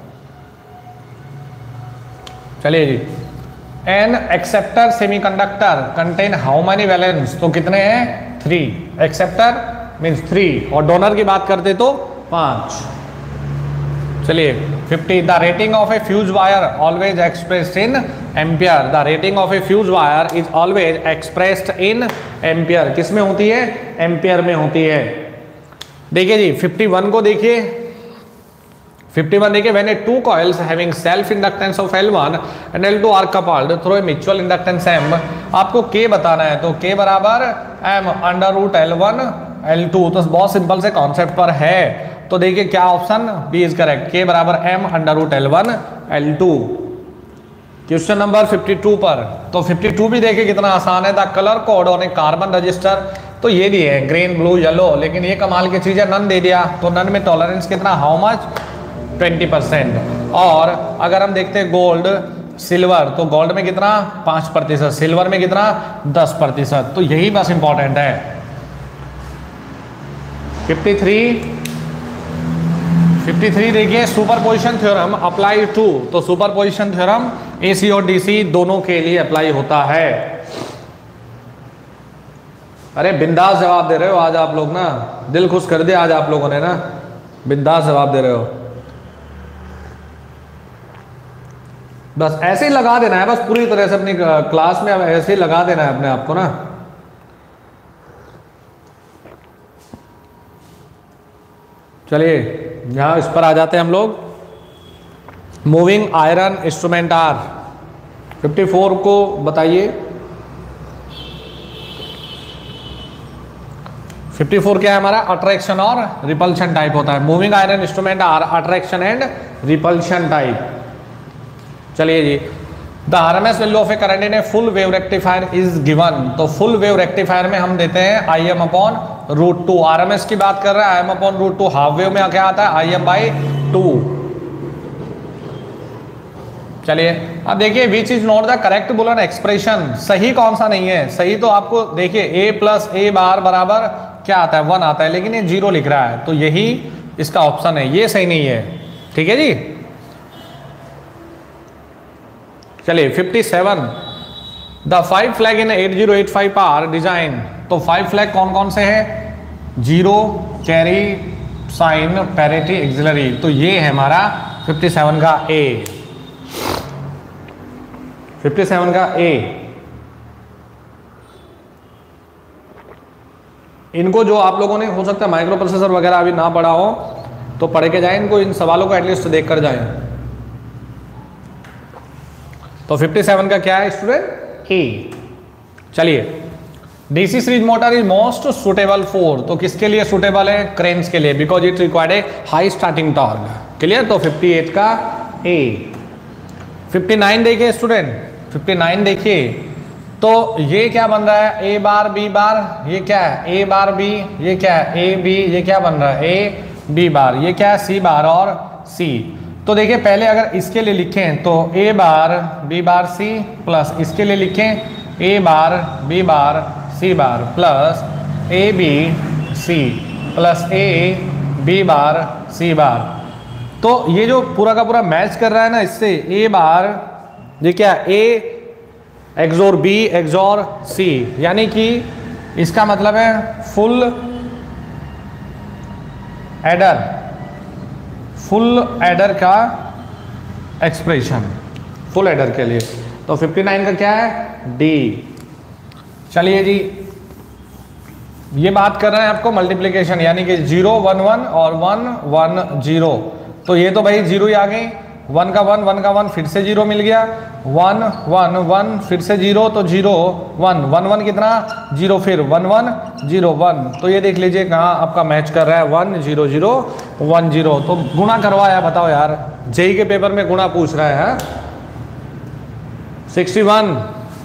चलिए जी, an acceptor semiconductor contain how many valence, तो कितने हैं थ्री, एक्सेप्टर मींस थ्री, और डोनर की बात करते तो पांच। चलिए fifty, the rating of a fuse wire always expressed in ampere. The rating of a fuse wire is always expressed in ampere. किस में होती है? एम्पियर में होती है। देखिए जी इक्यावन को देखिए, इक्यावन देखिए, when a two coils having self inductance of L one and L two are coupled through a mutual inductance M, आपको K बताना है, तो K बराबर M under root L one L two. तो बहुत सिंपल से कॉन्सेप्ट पर है, तो देखिए क्या option B is correct, K बराबर M under root L one L two. Question number बावन पर, तो बावन भी देखिए कितना आसान है। The colour code on a carbon resistor, तो ये दिए है ग्रीन ब्लू येलो, लेकिन ये कमाल की चीज है नन दे दिया, तो नन में टॉलरेंस कितना, हाउ मच, ट्वेंटी परसेंट। और अगर हम देखते हैं गोल्ड सिल्वर, तो गोल्ड में कितना, पाँच प्रतिशत, सिल्वर में कितना, दस प्रतिशत। तो यही बस इंपॉर्टेंट है। तिरेपन तिरेपन देखिए सुपरपोजिशन थ्योरम अप्लाई टू, तो सुपरपोजिशन थ्योरम एसी और डीसी दोनों के लिए अप्लाई होता है। अरे बिंदास जवाब दे रहे हो आज आप लोग ना, दिल खुश कर दिया आज आप लोगों ने ना, बिंदास जवाब दे रहे हो। बस ऐसे ही लगा देना है, बस पूरी तरह से अपनी क्लास में ऐसे ही लगा देना है अपने आप को ना। चलिए यहां इस पर आ जाते हैं हम लोग। मूविंग आयरन इंस्ट्रूमेंट आर, चौवन को बताइए। चौवन क्या है हमारा, अट्रैक्शन और रिपल्शन टाइप होता है। Moving iron instrument are attraction and repulsion type. चलिए जी, the RMS value of a current in a full wave rectifier is given, तो फुल वेव रेक्टिफायर में हम देते हैं I M upon root two. RMS की बात कर रहे हैं, I M upon root two. Half wave में क्या आता है, आई एम बाई टू। चलिए अब देखिए which is not the correct Boolean expression, सही कौन सा नहीं है। सही तो आपको देखिए ए प्लस ए बार बराबर क्या आता है, वन आता है, लेकिन ये जीरो लिख रहा है, तो यही इसका ऑप्शन है, ये सही नहीं है। ठीक है जी। चलिए सत्तावन, the five flag in eight zero eight five are design, तो फाइव फ्लैग कौन कौन से हैं, zero, carry, sign, parity, auxiliary, तो ये है हमारा सत्तावन का ए, सत्तावन का ए। इनको जो आप लोगों ने हो सकता है माइक्रो प्रोसेसर वगैरह अभी ना पढ़ा हो, तो पढ़ के जाए, इनको इन सवालों को एटलीस्ट देख कर जाए। तो सत्तावन का क्या है स्टूडेंट, ए। चलिए DC series motor is most suitable for, तो किसके लिए सुटेबल है, क्रेन्स के लिए, because it required a high starting torque. Clear, तो अट्ठावन का ए। उनसठ देखिए स्टूडेंट, उनसठ देखिए, तो ये क्या बन रहा है, ए बार बी बार, ये क्या है ए बार बी, ये क्या है ए बी, ये क्या बन रहा है ए बी बार, ये क्या है सी बार और सी। तो देखिए पहले अगर इसके लिए लिखें तो ए बार बी बार सी, प्लस इसके लिए लिखें A bar B bar C bar, plus A B C plus A B bar C bar. तो ये जो पूरा का पूरा मैच कर रहा है ना, इससे ए बार ये क्या ए एक्सोर बी एक्सोर सी, यानी कि इसका मतलब है फुल एडर, फुल एडर का एक्सप्रेशन, फुल एडर के लिए। तो उनसठ का क्या है, डी। चलिए जी, ये बात कर रहे हैं आपको मल्टीप्लिकेशन, यानी कि जीरो वन वन और वन वन जीरो, तो ये तो भाई जीरो ही आ गई, वन का वन, वन का वन, फिर से जीरो मिल गया, वन वन वन, फिर से जीरो, तो जीरो वन, वन वन कितना, जीरो, फिर वन वन जीरो वन। तो ये देख लीजिए कहाँ आपका मैच कर रहा है, one zero zero one zero. तो गुणा करवाया, बताओ यार, जेई के पेपर में गुणा पूछ रहा है। Sixty one,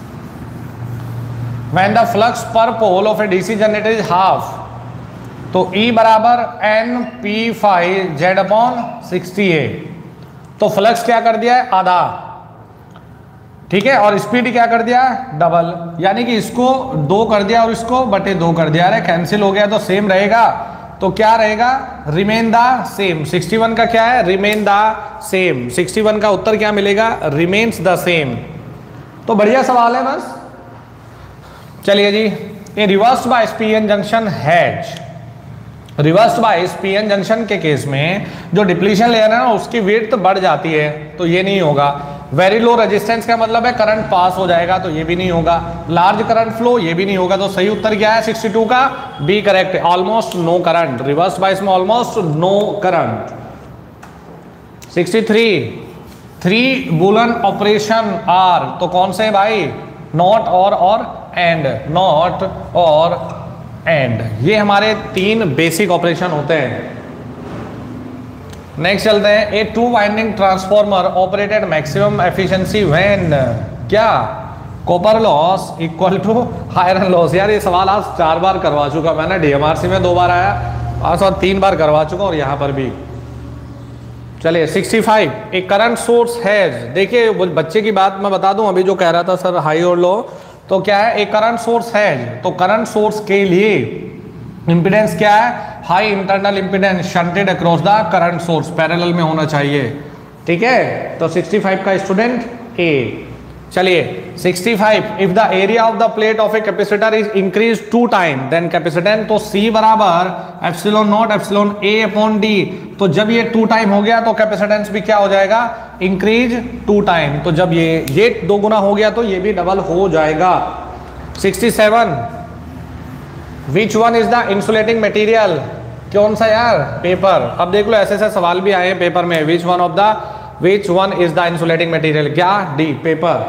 when the flux per pole of a DC generator is half, तो ई बराबर N P phi Z upon sixty A. तो फ्लक्स क्या कर दिया है, आधा, ठीक है, और स्पीड क्या कर दिया, डबल, यानी कि इसको दो कर दिया और इसको बटे दो कर दिया। अरे कैंसिल हो गया तो सेम रहेगा, तो क्या रहेगा, रिमेन द सेम। इकसठ का क्या है, रिमेन द सेम। इकसठ का उत्तर क्या मिलेगा, रिमेन्स द सेम। तो बढ़िया सवाल है बस। चलिए जी, ये reverse bias PN junction has, reverse bias PN junction के केस में जो डिप्लीशन लेयर है ना, उसकी वेट तो बढ़ जाती है, तो ये नहीं होगा। वेरी लो रेजिस्टेंस का मतलब है करंट पास हो जाएगा, तो ये भी नहीं होगा। लार्ज करंट फ्लो, ये भी नहीं होगा। तो सही उत्तर क्या है बासठ का? B correct, almost no current. Reverse bias में ऑलमोस्ट नो करंट। तिरसठ, थ्री बुलन ऑपरेशन आर, तो कौन से भाई? नॉट और और एंड, नॉट और एंड, ये हमारे तीन बेसिक ऑपरेशन होते हैं। नेक्स्ट चलते हैं। A two winding transformer operated maximum efficiency when, क्या? Copper loss equal to iron loss. यार ये सवाल आज चार बार करवा चुका मैंने, डीएमआरसी में दो बार आया, आज और तीन बार करवा चुका और यहाँ पर भी। चलिए पैंसठ, एक करंट सोर्स है। देखिए बच्चे की बात मैं बता दूं, अभी जो कह रहा था सर हाई और लो, तो क्या है? एक करंट सोर्स है, तो करंट सोर्स के लिए इंपीडेंस क्या है? High internal impedance shunted across the current source, parallel में होना चाहिए। ठीक है, तो पैंसठ का स्टूडेंट ए। चलिए पैंसठ, if the area of the plate of a capacitor is increase two time then capacitance, तो सी बराबर epsilon naught epsilon A upon D. तो जब ये टू टाइम हो गया तो कैपेसिटेंस भी क्या हो जाएगा? Increase two time. तो जब ये ये दो गुना हो गया तो ये भी डबल हो जाएगा। सड़सठ, which one is the insulating material, कौन सा यार? पेपर। अब देख लो ऐसे ऐसे सवाल भी आए हैं पेपर में, which one of the which one is the insulating material, क्या? D, paper.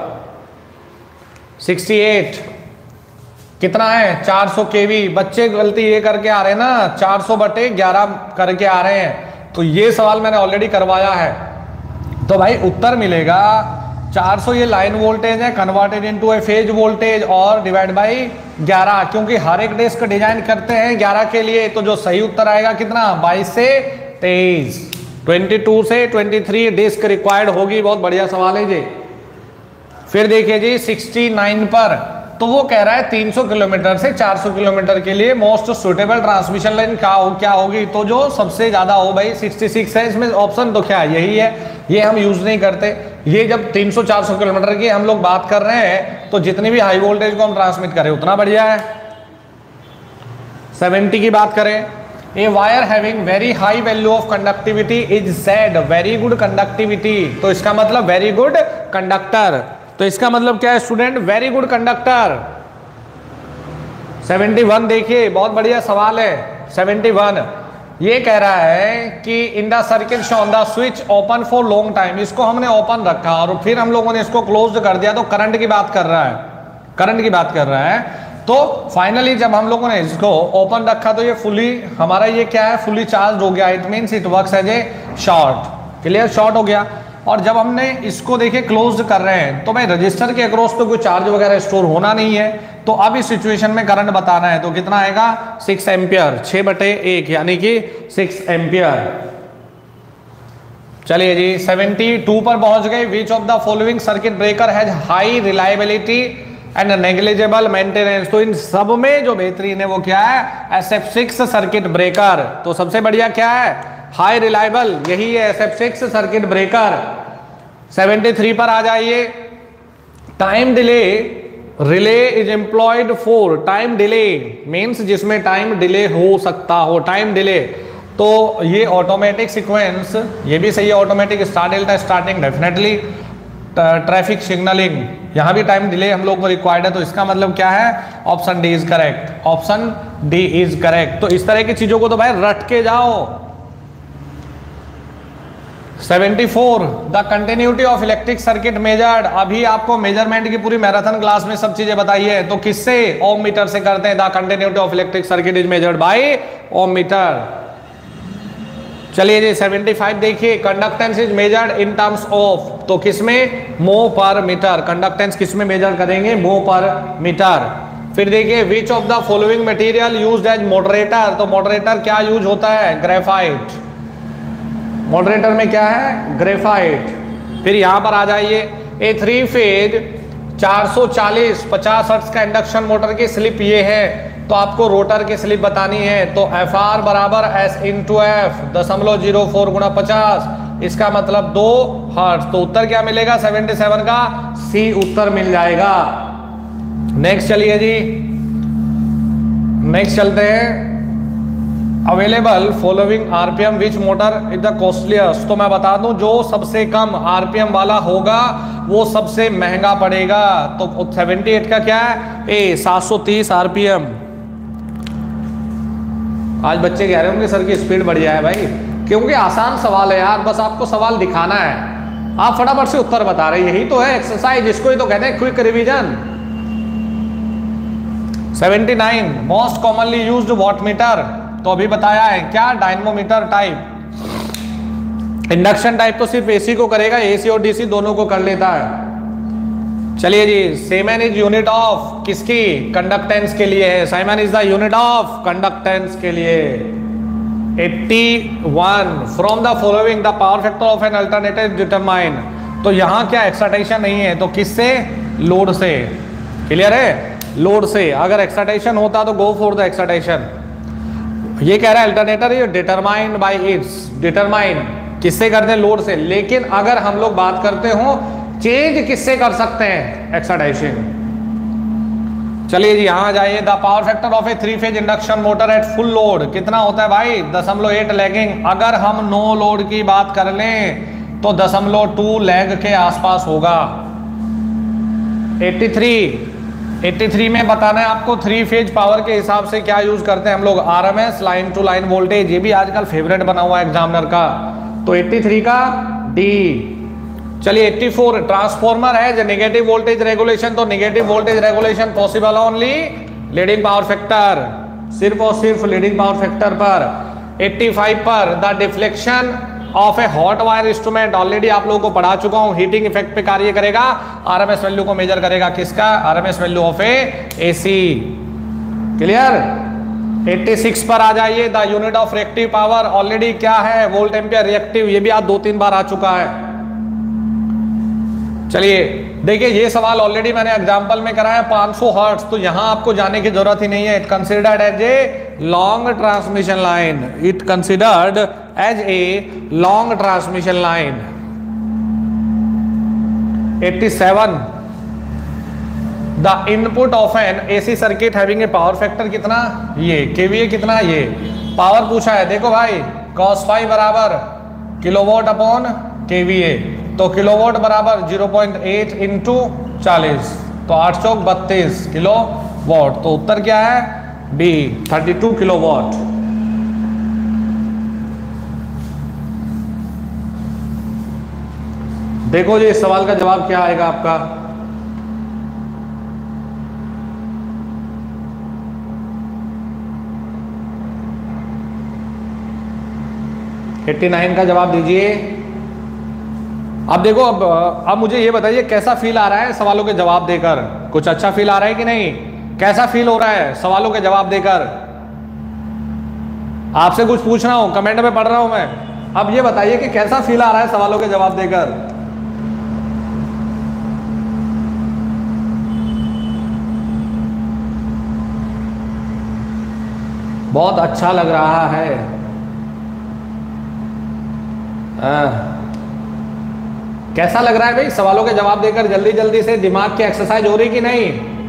अड़सठ, कितना है? चार सौ केवी। बच्चे गलती ये करके आ रहे हैं ना, चार सौ बटे ग्यारह करके आ रहे हैं, तो ये सवाल मैंने ऑलरेडी करवाया है। तो भाई उत्तर मिलेगा चार सौ, ये लाइन वोल्टेज है converted into a phase voltage, और डिवाइड बाई ग्यारह, क्योंकि हर एक डेस्क डिजाइन करते हैं ग्यारह के लिए। तो जो सही उत्तर आएगा कितना? बाईस से तेईस, बाईस से तेईस डिस्क रिक्वायर्ड होगी। बहुत बढ़िया सवाल है जी। फिर देखिए जी उनहत्तर पर, तो वो कह रहा है तीन सौ किलोमीटर से चार सौ किलोमीटर के लिए मोस्ट सुटेबल ट्रांसमिशन लाइन क्या हो क्या होगी? तो जो सबसे ज्यादा हो भाई छियासठ है। इसमें ऑप्शन तो क्या है? यही है, ये हम यूज नहीं करते। ये जब तीन सौ चार सौ किलोमीटर की हम लोग बात कर रहे हैं, तो जितनी भी हाई वोल्टेज को हम ट्रांसमिट करें उतना बढ़िया है। सत्तर की बात करें, a wire having very high value of conductivity is said very good conductivity, तो इसका मतलब वेरी गुड कंडक्टर। तो इसका मतलब क्या है स्टूडेंट? Very good conductor. इकहत्तर देखिए, बहुत बढ़िया सवाल है। इकहत्तर ये कह रहा है कि in the circuit shown the switch open for long time, इसको हमने ओपन रखा और फिर हम लोगों ने इसको क्लोज कर दिया, तो करंट की बात कर रहा है, करंट की बात कर रहा है। तो फाइनली जब हम लोगों ने इसको ओपन रखा तो ये फुली हमारा ये क्या है? फुली चार्ज हो गया। It means it works as a short. Clear, short हो गया। और जब हमने इसको देखे क्लोज कर रहे हैं, तो भाई रजिस्टर के अक्रॉस तो कोई चार्ज वगैरह स्टोर होना नहीं है, तो अब इस सिचुएशन में करंट बताना है, तो कितना आएगा? सिक्स एम्पियर, छह बटे एक, यानी कि सिक्स एम्पियर। चलिए जी बहत्तर पर पहुंच गए। Which of the following circuit breaker has high reliability and negligible maintenance, तो इन सब में जो बेहतरीन है वो क्या है? S F six circuit breaker. तो सबसे बढ़िया क्या है? हाई रिलायबल, यही है S F six circuit breaker. तिहत्तर पर आ जाइए। Time delay relay is employed for, time delay means जिसमें टाइम डिले हो सकता हो, टाइम डिले। तो ये ऑटोमेटिक सीक्वेंस, ये भी सही है, automatic start delta starting definitely. Traffic signalling, यहां भी टाइम डिले हम लोग को रिक्वायर्ड है, तो इसका मतलब क्या है? Option D is correct, option D is correct. तो इस तरह की चीजों को तो भाई रट के जाओ। चौहत्तर, the continuity of electric circuit measured, अभी आपको मेजरमेंट की पूरी मैराथन क्लास में सब चीजें बताई है, तो किससे? ओम मीटर से करते हैं। The continuity of electric circuit is measured by ohm meter. चलिए जी पचहत्तर देखिए, conductance is measured in terms of, तो किसमें? मो पर मीटर। कंडक्टेंस किसमें मेजर करेंगे? मो पर मीटर। फिर देखिए, which of the following material used as moderator, तो मॉडरेटर क्या यूज होता है? ग्रेफाइट। मॉडरेटर में क्या है? ग्रेफाइट। फिर यहां पर आ जाइए, ए थ्री फेज चार सौ चालीस पचास हर्ट्ज का इंडक्शन मोटर की स्लिप ये है, तो आपको रोटर की स्लिप बतानी है, तो एफ आर बराबर एस इंटू एफ दशमलव जीरो फोर गुणा पचास, इसका मतलब दो हर्ट्ज। तो उत्तर क्या मिलेगा? सतहत्तर का सी उत्तर मिल जाएगा। नेक्स्ट चलिए जी, नेक्स्ट चलते हैं। Available following RPM which motor is the costliest. तो मैं बता दूं जो सबसे कम आरपीएम वाला होगा वो सबसे महंगा पड़ेगा। तो अठहत्तर का क्या है, ए सात सौ तीस आरपीएम। आज बच्चे कह रहे होंगे सर की स्पीड बढ़ जाए भाई, क्योंकि आसान सवाल है यार, बस आपको सवाल दिखाना है, आप फटाफट से उत्तर बता रहे, यही तो है एक्सरसाइज, इसको ही तो कहते हैं क्विक रिवीजन। उन्यासी मोस्ट कॉमनली यूज्ड वॉटमीटर, तो अभी बताया है क्या, डायनमोमीटर टाइप। इंडक्शन टाइप तो सिर्फ एसी को करेगा, एसी और डीसी दोनों को कर लेता है। चलिए जी, सेमेन इज यूनिट ऑफ किसकी, कंडक्टेंस के लिए है, siemens is the unit of conductance के लिए। इक्यासी from the following the power factor of an alternative determine. तो यहां क्या एक्साइटेशन नहीं है, तो किससे, लोड से, क्लियर है, लोड से। अगर एक्साइटेशन होता तो गो फॉर द एक्साइटेशन। ये कह रहा है अल्टरनेटर ये डिटरमाइंड बाय इट्स, डिटरमाइन किससे करते हैं, लोड से। लेकिन अगर हम लोग बात करते हो चेंज किससे कर सकते हैं, एक्साइटेशन। चलिए जी यहां जाइए, the power factor of a three phase induction motor at full load कितना होता है भाई, दशमलव एट लैगिंग। अगर हम नो लोड की बात कर लें तो दशमलव टू लैग के आसपास होगा। तिरासी तिरासी में बताना है आपको थ्री फेज पावर के हिसाब से क्या यूज करते हैं हम लोग, RMS line to line voltage, ये भी आजकल फेवरेट बना हुआ है एग्जामिनर का। तो तिरासी का डी। चलिए चौरासी ट्रांसफॉर्मर है जो नेगेटिव वोल्टेज रेगुलेशन, तो negative voltage regulation possible only leading power factor, सिर्फ और सिर्फ लीडिंग पावर फैक्टर पर। पचासी पर the deflection of a hot wire instrument, already आप लोगों को पढ़ा चुका हूं, हीटिंग इफेक्ट पे कार्य करेगा, आरएमएस वैल्यू को मेजर करेगा, किसका, RMS value of a AC, clear. छियासी पर आ जाइए, the unit of reactive power, already क्या है, वोल्ट एम्पियर रिएक्टिव, ये भी आज दो तीन बार आ चुका है। चलिए देखिए ये सवाल ऑलरेडी मैंने एग्जांपल में कराया, पाँच सौ हर्ट्ज, तो यहां आपको जाने की जरूरत ही नहीं है। It considered as a long transmission line, it considered as a long transmission line. सत्तासी the input of an AC circuit having a power factor कितना, ये केवीए कितना, ये पावर पूछा है, देखो भाई कॉस फाई बराबर किलोवाट अपॉन केवीए, तो किलोवाट बराबर ज़ीरो पॉइंट एट इंटू चालीस, तो आठ सौ बत्तीस किलो वाट। तो उत्तर क्या है, बी बत्तीस किलोवाट। देखो जी इस सवाल का जवाब क्या आएगा आपका, नवासी का जवाब दीजिए। अब देखो, अब अब मुझे ये बताइए कैसा फील आ रहा है सवालों के जवाब देकर, कुछ अच्छा फील आ रहा है कि नहीं, कैसा फील हो रहा है सवालों के जवाब देकर। आपसे कुछ पूछ रहा हूं, कमेंट में पढ़ रहा हूं मैं, अब ये बताइए कि कैसा फील आ रहा है सवालों के जवाब देकर। बहुत अच्छा लग रहा है। आ, कैसा लग रहा है भाई सवालों के जवाब देकर, जल्दी जल्दी से दिमाग की एक्सरसाइज हो रही कि नहीं।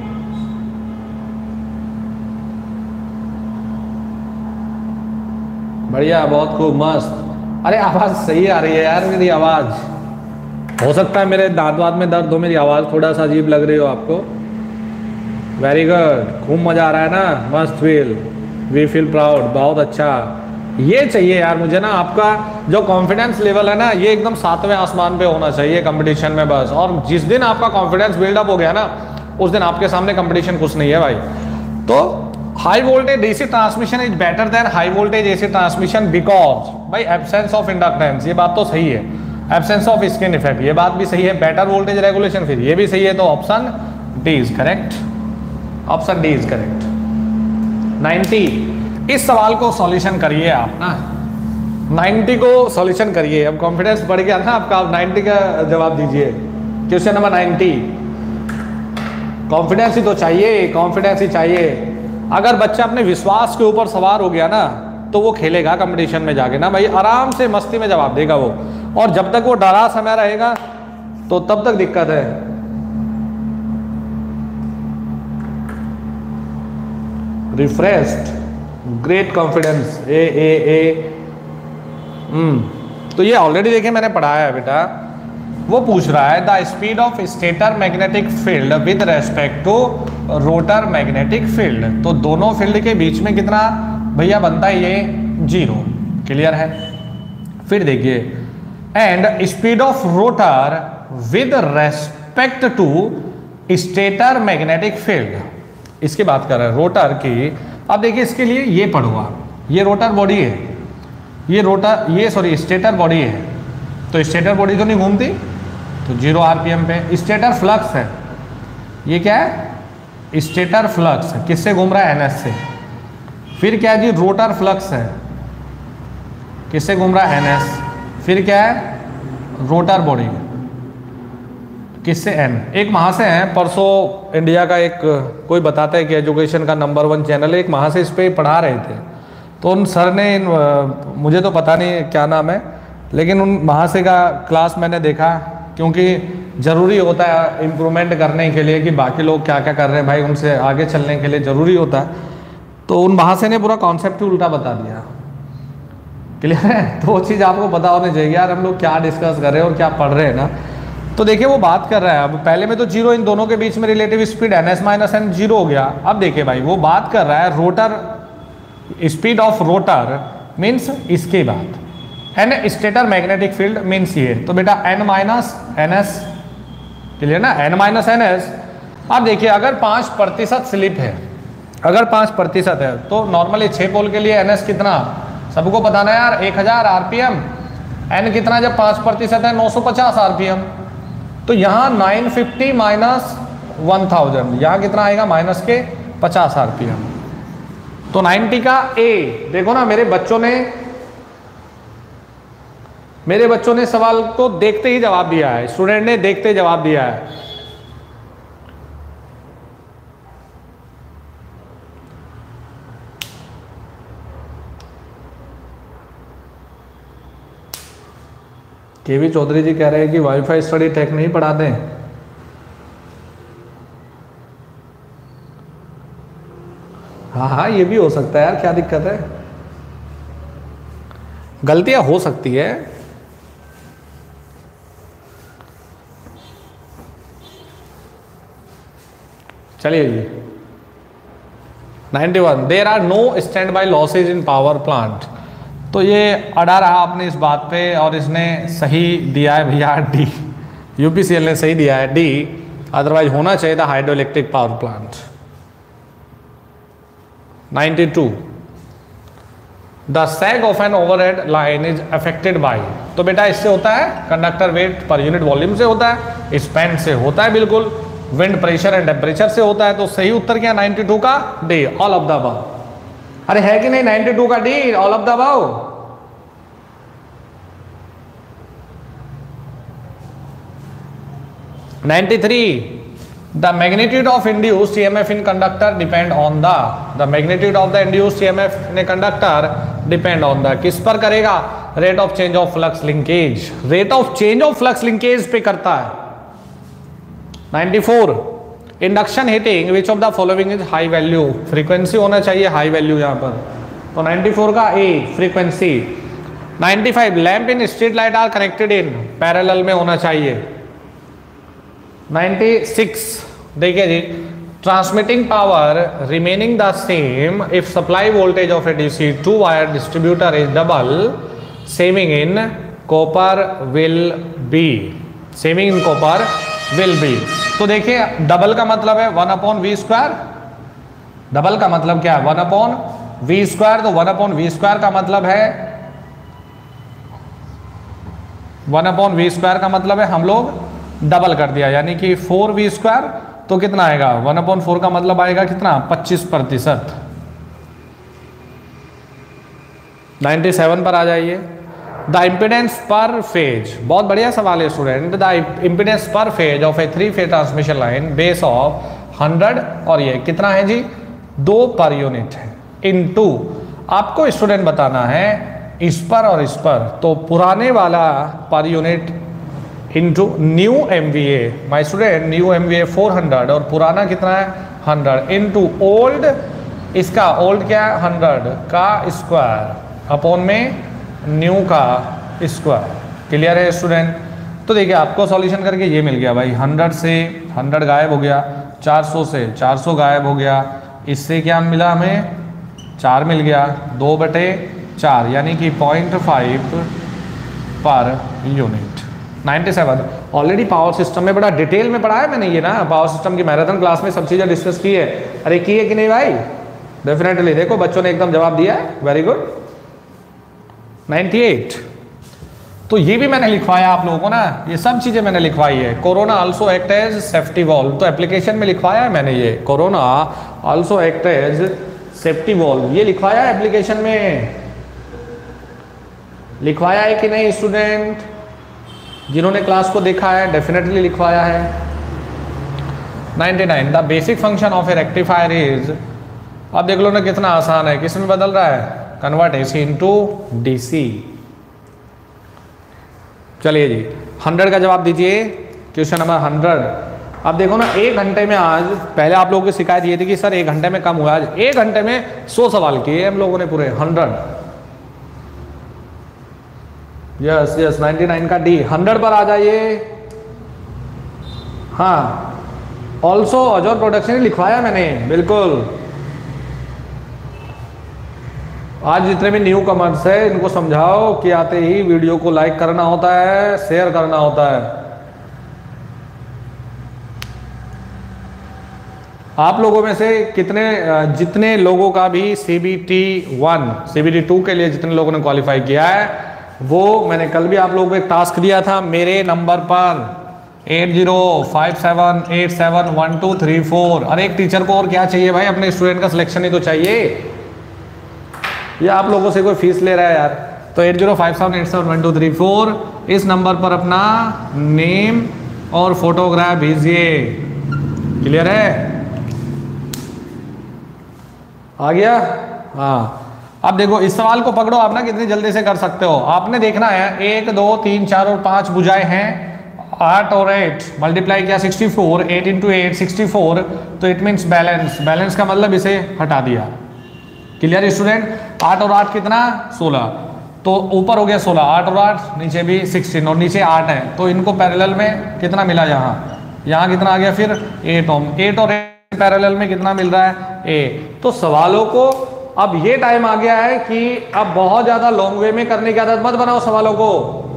बढ़िया, बहुत खूब, मस्त। अरे आवाज सही आ रही है यार मेरी आवाज, हो सकता है मेरे दांत वात में दर्द हो, मेरी आवाज थोड़ा सा अजीब लग रही हो आपको। वेरी गुड, खूब मजा आ रहा है ना, मस्त फील, वी फील प्राउड, बहुत अच्छा। ये चाहिए यार मुझे ना, आपका जो कॉन्फिडेंस लेवल है ना, ये एकदम सातवें आसमान पे होना चाहिए कंपटीशन में बस। और जिस दिन आपका कॉन्फिडेंस बिल्डअप हो गया ना, उस दिन आपके सामने कंपटीशन कुछ नहीं है भाई। तो high voltage DC transmission is better than high voltage AC transmission because भाई एब्सेंस ऑफ इंडक्टेंस, ये बात तो सही है, एब्सेंस ऑफ स्किन इफेक्ट, ये बात भी सही है, बेटर वोल्टेज रेगुलेशन, फिर ये भी सही है, तो option D is correct, option D is correct. नब्बे, इस सवाल को सॉल्यूशन करिए आप ना, नब्बे को सॉल्यूशन करिए। अब कॉन्फिडेंस बढ़ गया ना आपका, आप नब्बे का जवाब दीजिए। क्वेश्चन नंबर नब्बे, कॉन्फिडेंस ही तो चाहिए, कॉन्फिडेंस ही चाहिए। अगर बच्चा अपने विश्वास के ऊपर सवार हो गया ना, तो वो खेलेगा कंपटीशन में जाके ना भाई, आराम से मस्ती में जवाब देगा वो। और जब तक वो डरा समय रहेगा तो तब तक दिक्कत है। रिफ्रेश्ड ग्रेट कॉन्फिडेंस, ए ए ए हम्म तो ये ऑलरेडी देखे मैंने पढ़ाया है बेटा। वो पूछ रहा है the speed of stator magnetic field with respect to rotor magnetic field. तो दोनों फील्ड के बीच में कितना भैया बनता है, ये जीरो। क्लियर है। फिर देखिए and speed of rotor with respect to stator magnetic field, इसकी बात कर रहे हैं रोटर की। अब देखिए इसके लिए ये पढ़ो आप, ये रोटर बॉडी है, ये रोटर ये सॉरी स्टेटर बॉडी है। तो स्टेटर बॉडी तो नहीं घूमती, तो जीरो आरपीएम पे। स्टेटर फ्लक्स है, ये क्या है, स्टेटर फ्लक्स किससे घूम रहा है, एनएस से। फिर क्या है जी, रोटर फ्लक्स है, किससे घूम रहा है, एनएस। फिर क्या है, रोटर बॉडी किससे, एन। एक वहाँ से है, परसों इंडिया का एक कोई बताता है कि एजुकेशन का नंबर वन चैनल है, एक वहाँ से इस पर पढ़ा रहे थे। तो उन सर ने, मुझे तो पता नहीं क्या नाम है, लेकिन उन वहाँ से का क्लास मैंने देखा, क्योंकि ज़रूरी होता है इम्प्रूवमेंट करने के लिए कि बाकी लोग क्या क्या कर रहे हैं भाई, उनसे आगे चलने के लिए ज़रूरी होता है। तो उन वहाँ से ने पूरा कॉन्सेप्ट ही उल्टा बता दिया। क्लियर है। तो वो चीज़ आपको पता होनी चाहिए यार, हम लोग क्या डिस्कस कर रहे हैं और क्या पढ़ रहे हैं ना। तो देखिए वो बात कर रहा है, अब पहले में तो जीरो, इन दोनों के बीच में relative speed N S minus N zero हो गया। अब देखिए भाई वो बात कर रहा है rotor, speed of rotor means इसके बाद, N stator magnetic field means ये। तो बेटा N minus N S, clear ना, एन माइनस एन एस। अब देखिए अगर पाँच प्रतिशत स्लिप है, अगर पाँच प्रतिशत है तो नॉर्मली छः पोल के लिए एन एस कितना सबको बताना है यार, एक हज़ार आरपीएम। एन कितना जब पाँच प्रतिशत है, नौ सौ पचास आरपीएम। तो यहाँ nine fifty minus one thousand, यहाँ कितना आएगा, माइनस के पचास आरपीएम। तो नाइन्टी का ए, देखो ना मेरे बच्चों ने मेरे बच्चों ने सवाल को देखते ही जवाब दिया है, स्टूडेंट ने देखते ही जवाब दिया है। केवी चौधरी जी कह रहे हैं कि वाईफाई स्टडी टेक नहीं पढ़ाते हैं। हाँ हाँ ये भी हो सकता है यार, क्या दिक्कत है, गलतियां हो सकती है। चलिए जी ninety one, there are no standby losses in power plant. तो ये अड़ा रहा आपने इस बात पे, और इसने सही दिया है भैया डी, यूपीसीएल ने सही दिया है डी, अदरवाइज होना चाहिए था hydro electric power plant. Ninety two, the sag of an overhead line is affected by. तो बेटा इससे होता है, conductor weight per unit volume से होता है, स्पैन से होता है बिल्कुल, विंड प्रेशर एंड टेम्परेचर से होता है। तो सही उत्तर क्या, नाइन्टी टू का D, all of the above. अरे है कि नहीं, नाइन्टी टू का D, all of the above. Ninety three, the magnitude of induced EMF in conductor depend on the, the magnitude of the induced EMF in conductor depend on the, किस पर करेगा, rate of change of flux linkage, rate of change of flux linkage पे करता है। Ninety four, induction heating which of the following is high value, frequency होना चाहिए high value यहाँ पर, तो नाइन्टी फोर का A frequency. Ninety five, lamp in street light are connected in parallel में होना चाहिए। नाइन्टी सिक्स, देखिए जी, transmitting power remaining the same if supply voltage of a DC two wire distributor is double, saving in copper will be, saving in copper will be. तो देखिए double का मतलब है one upon V square, double का मतलब क्या है, one upon V square. तो वन अपॉन वी स्क्वायर का मतलब है, वन अपॉन वी स्क्वायर का मतलब है हम लोग डबल कर दिया, यानी कि फोर वी स्क्वायर। तो कितना आएगा, वन अपॉन फोर का मतलब आएगा कितना, पच्चीस प्रतिशत। नाइन्टी सेवन पर आ जाइए, द इम्पिडेंस पर फेज, बहुत बढ़िया सवाल है student, the impedance per phase of a three phase transmission line base of hundred, और ये कितना है जी, दो पर यूनिट है, इनटू आपको स्टूडेंट बताना है इस पर और इस पर, तो पुराने वाला per unit into new M V A, my student new M V A four hundred और पुराना कितना है हंड्रेड, इंटू ओल्ड इसका ओल्ड क्या है हंड्रेड का स्क्वायर अपॉन में न्यू का स्क्वायर। क्लियर है स्टूडेंट? तो देखिए आपको सॉल्यूशन करके ये मिल गया भाई, हंड्रेड से हंड्रेड गायब हो गया, चार सौ से चार सौ गायब हो गया, इससे क्या मिला हमें चार मिल गया, दो बटे चार यानी कि point five per unit. Ninety seven already power system में बड़ा डिटेल में पढ़ा है मैंने ये ना, पावर सिस्टम की मैराथन क्लास में सब चीज़ें डिस्कस की है। अरे की है कि नहीं भाई? डेफिनेटली। देखो बच्चों ने एकदम जवाब दिया है, वेरी गुड। नाइन्टी एट तो ये भी मैंने लिखवाया आप लोगों को ना, ये सब चीजें मैंने लिखवाई है। Corona also act as safety valve, तो एप्लीकेशन में लिखवाया है मैंने ये, corona also act as safety valve, ये लिखवाया है एप्लीकेशन में। लिखवाया है कि नहीं स्टूडेंट? जिन्होंने क्लास को देखा है डेफिनेटली लिखवाया है। Ninety nine the basic function of a rectifier is, अब देख लो ना कितना आसान है, किस में बदल रहा है? Convert AC into DC. चलिए जी हंड्रेड का जवाब दीजिए, क्वेश्चन नंबर हंड्रेड। अब देखो ना एक घंटे में, आज पहले आप लोगों की शिकायत ये थी कि सर एक घंटे में कम हुआ, आज एक घंटे में सौ सवाल किए हम लोगों ने पूरे hundred. Yes yes ninety nine का डी, हंड्रेड पर आ जाइए। हाँ ऑल्सो अजोर प्रोडक्शन लिखवाया मैंने, बिल्कुल। आज जितने भी न्यू कमर्स है इनको समझाओ कि आते ही वीडियो को लाइक करना होता है, शेयर करना होता है। आप लोगों में से कितने, जितने लोगों का भी C B T one C B T two के लिए जितने लोगों ने क्वालिफाई किया है, वो मैंने कल भी आप लोगों को एक टास्क दिया था मेरे नंबर पर eight zero five seven eight seven one two three four. अरे एक टीचर को और क्या चाहिए भाई, अपने स्टूडेंट का सिलेक्शन ही तो चाहिए, या आप लोगों से कोई फीस ले रहा है यार? तो eight zero five seven eight seven one two three four इस नंबर पर अपना नेम और फोटोग्राफ भेजिए। क्लियर है? आ गया? हाँ अब देखो इस सवाल को पकड़ो आप ना, कितनी जल्दी से कर सकते हो। आपने देखना है एक दो तीन चार और पांच बुझाए हैं, आठ और एट मल्टीप्लाई किया sixty four, eight into eight sixty four, तो इट मीन्स बैलेंस। बैलेंस का मतलब इसे हटा दिया। Clear student? आठ और आठ कितना? सोलह। तो ऊपर हो गया सोलह, आठ और आठ नीचे भी सिक्सटीन और नीचे आठ है, तो इनको पैरेलल में कितना मिला? यहाँ यहाँ कितना आ गया फिर? Eight ohm. एट और एट पैरेलल में कितना मिल रहा है? ए। तो सवालों को अब ये टाइम आ गया है कि अब बहुत ज्यादा लॉन्ग वे में करने की आदत मत बनाओ सवालों को।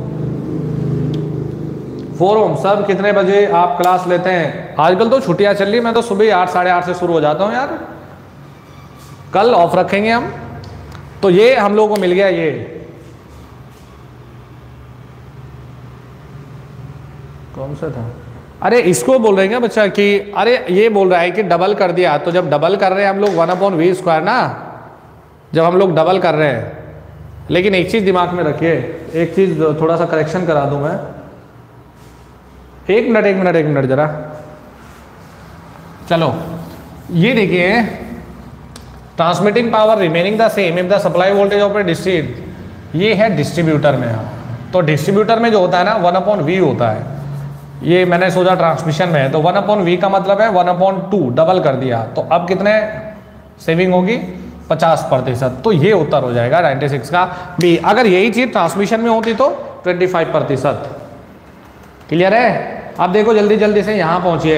Four ohm. सर कितने बजे आप क्लास लेते हैं? आजकल तो छुट्टियां चल रही, मैं तो सुबह आठ साढ़े आठ से शुरू हो जाता हूँ यार, कल ऑफ रखेंगे हम। तो ये हम लोगों को मिल गया, ये कौन सा था? अरे इसको बोल रहे हैं क्या बच्चा कि अरे ये बोल रहा है कि डबल कर दिया, तो जब डबल कर रहे हैं हम लोग वन अपॉन वी स्क्वायर ना, जब हम लोग डबल कर रहे हैं। लेकिन एक चीज दिमाग में रखिए, एक चीज थोड़ा सा करेक्शन करा दूं मैं। एक मिनट एक मिनट एक मिनट जरा, चलो ये देखिए, transmitting power remaining the same if the supply voltage of a distributor, ये है डिस्ट्रीब्यूटर में। तो डिस्ट्रीब्यूटर में जो होता है ना वन अपॉन वी होता है, ये मैंने सोचा ट्रांसमिशन में है, तो वन अपॉन वी का मतलब है वन अपॉन टू, डबल कर दिया, तो अब कितने सेविंग होगी? पचास प्रतिशत। तो ये उत्तर हो जाएगा नाइन्टी सिक्स का बी। अगर यही चीज ट्रांसमिशन में होती तो पच्चीस प्रतिशत। क्लियर है? अब देखो जल्दी जल्दी से यहां पहुंचिए।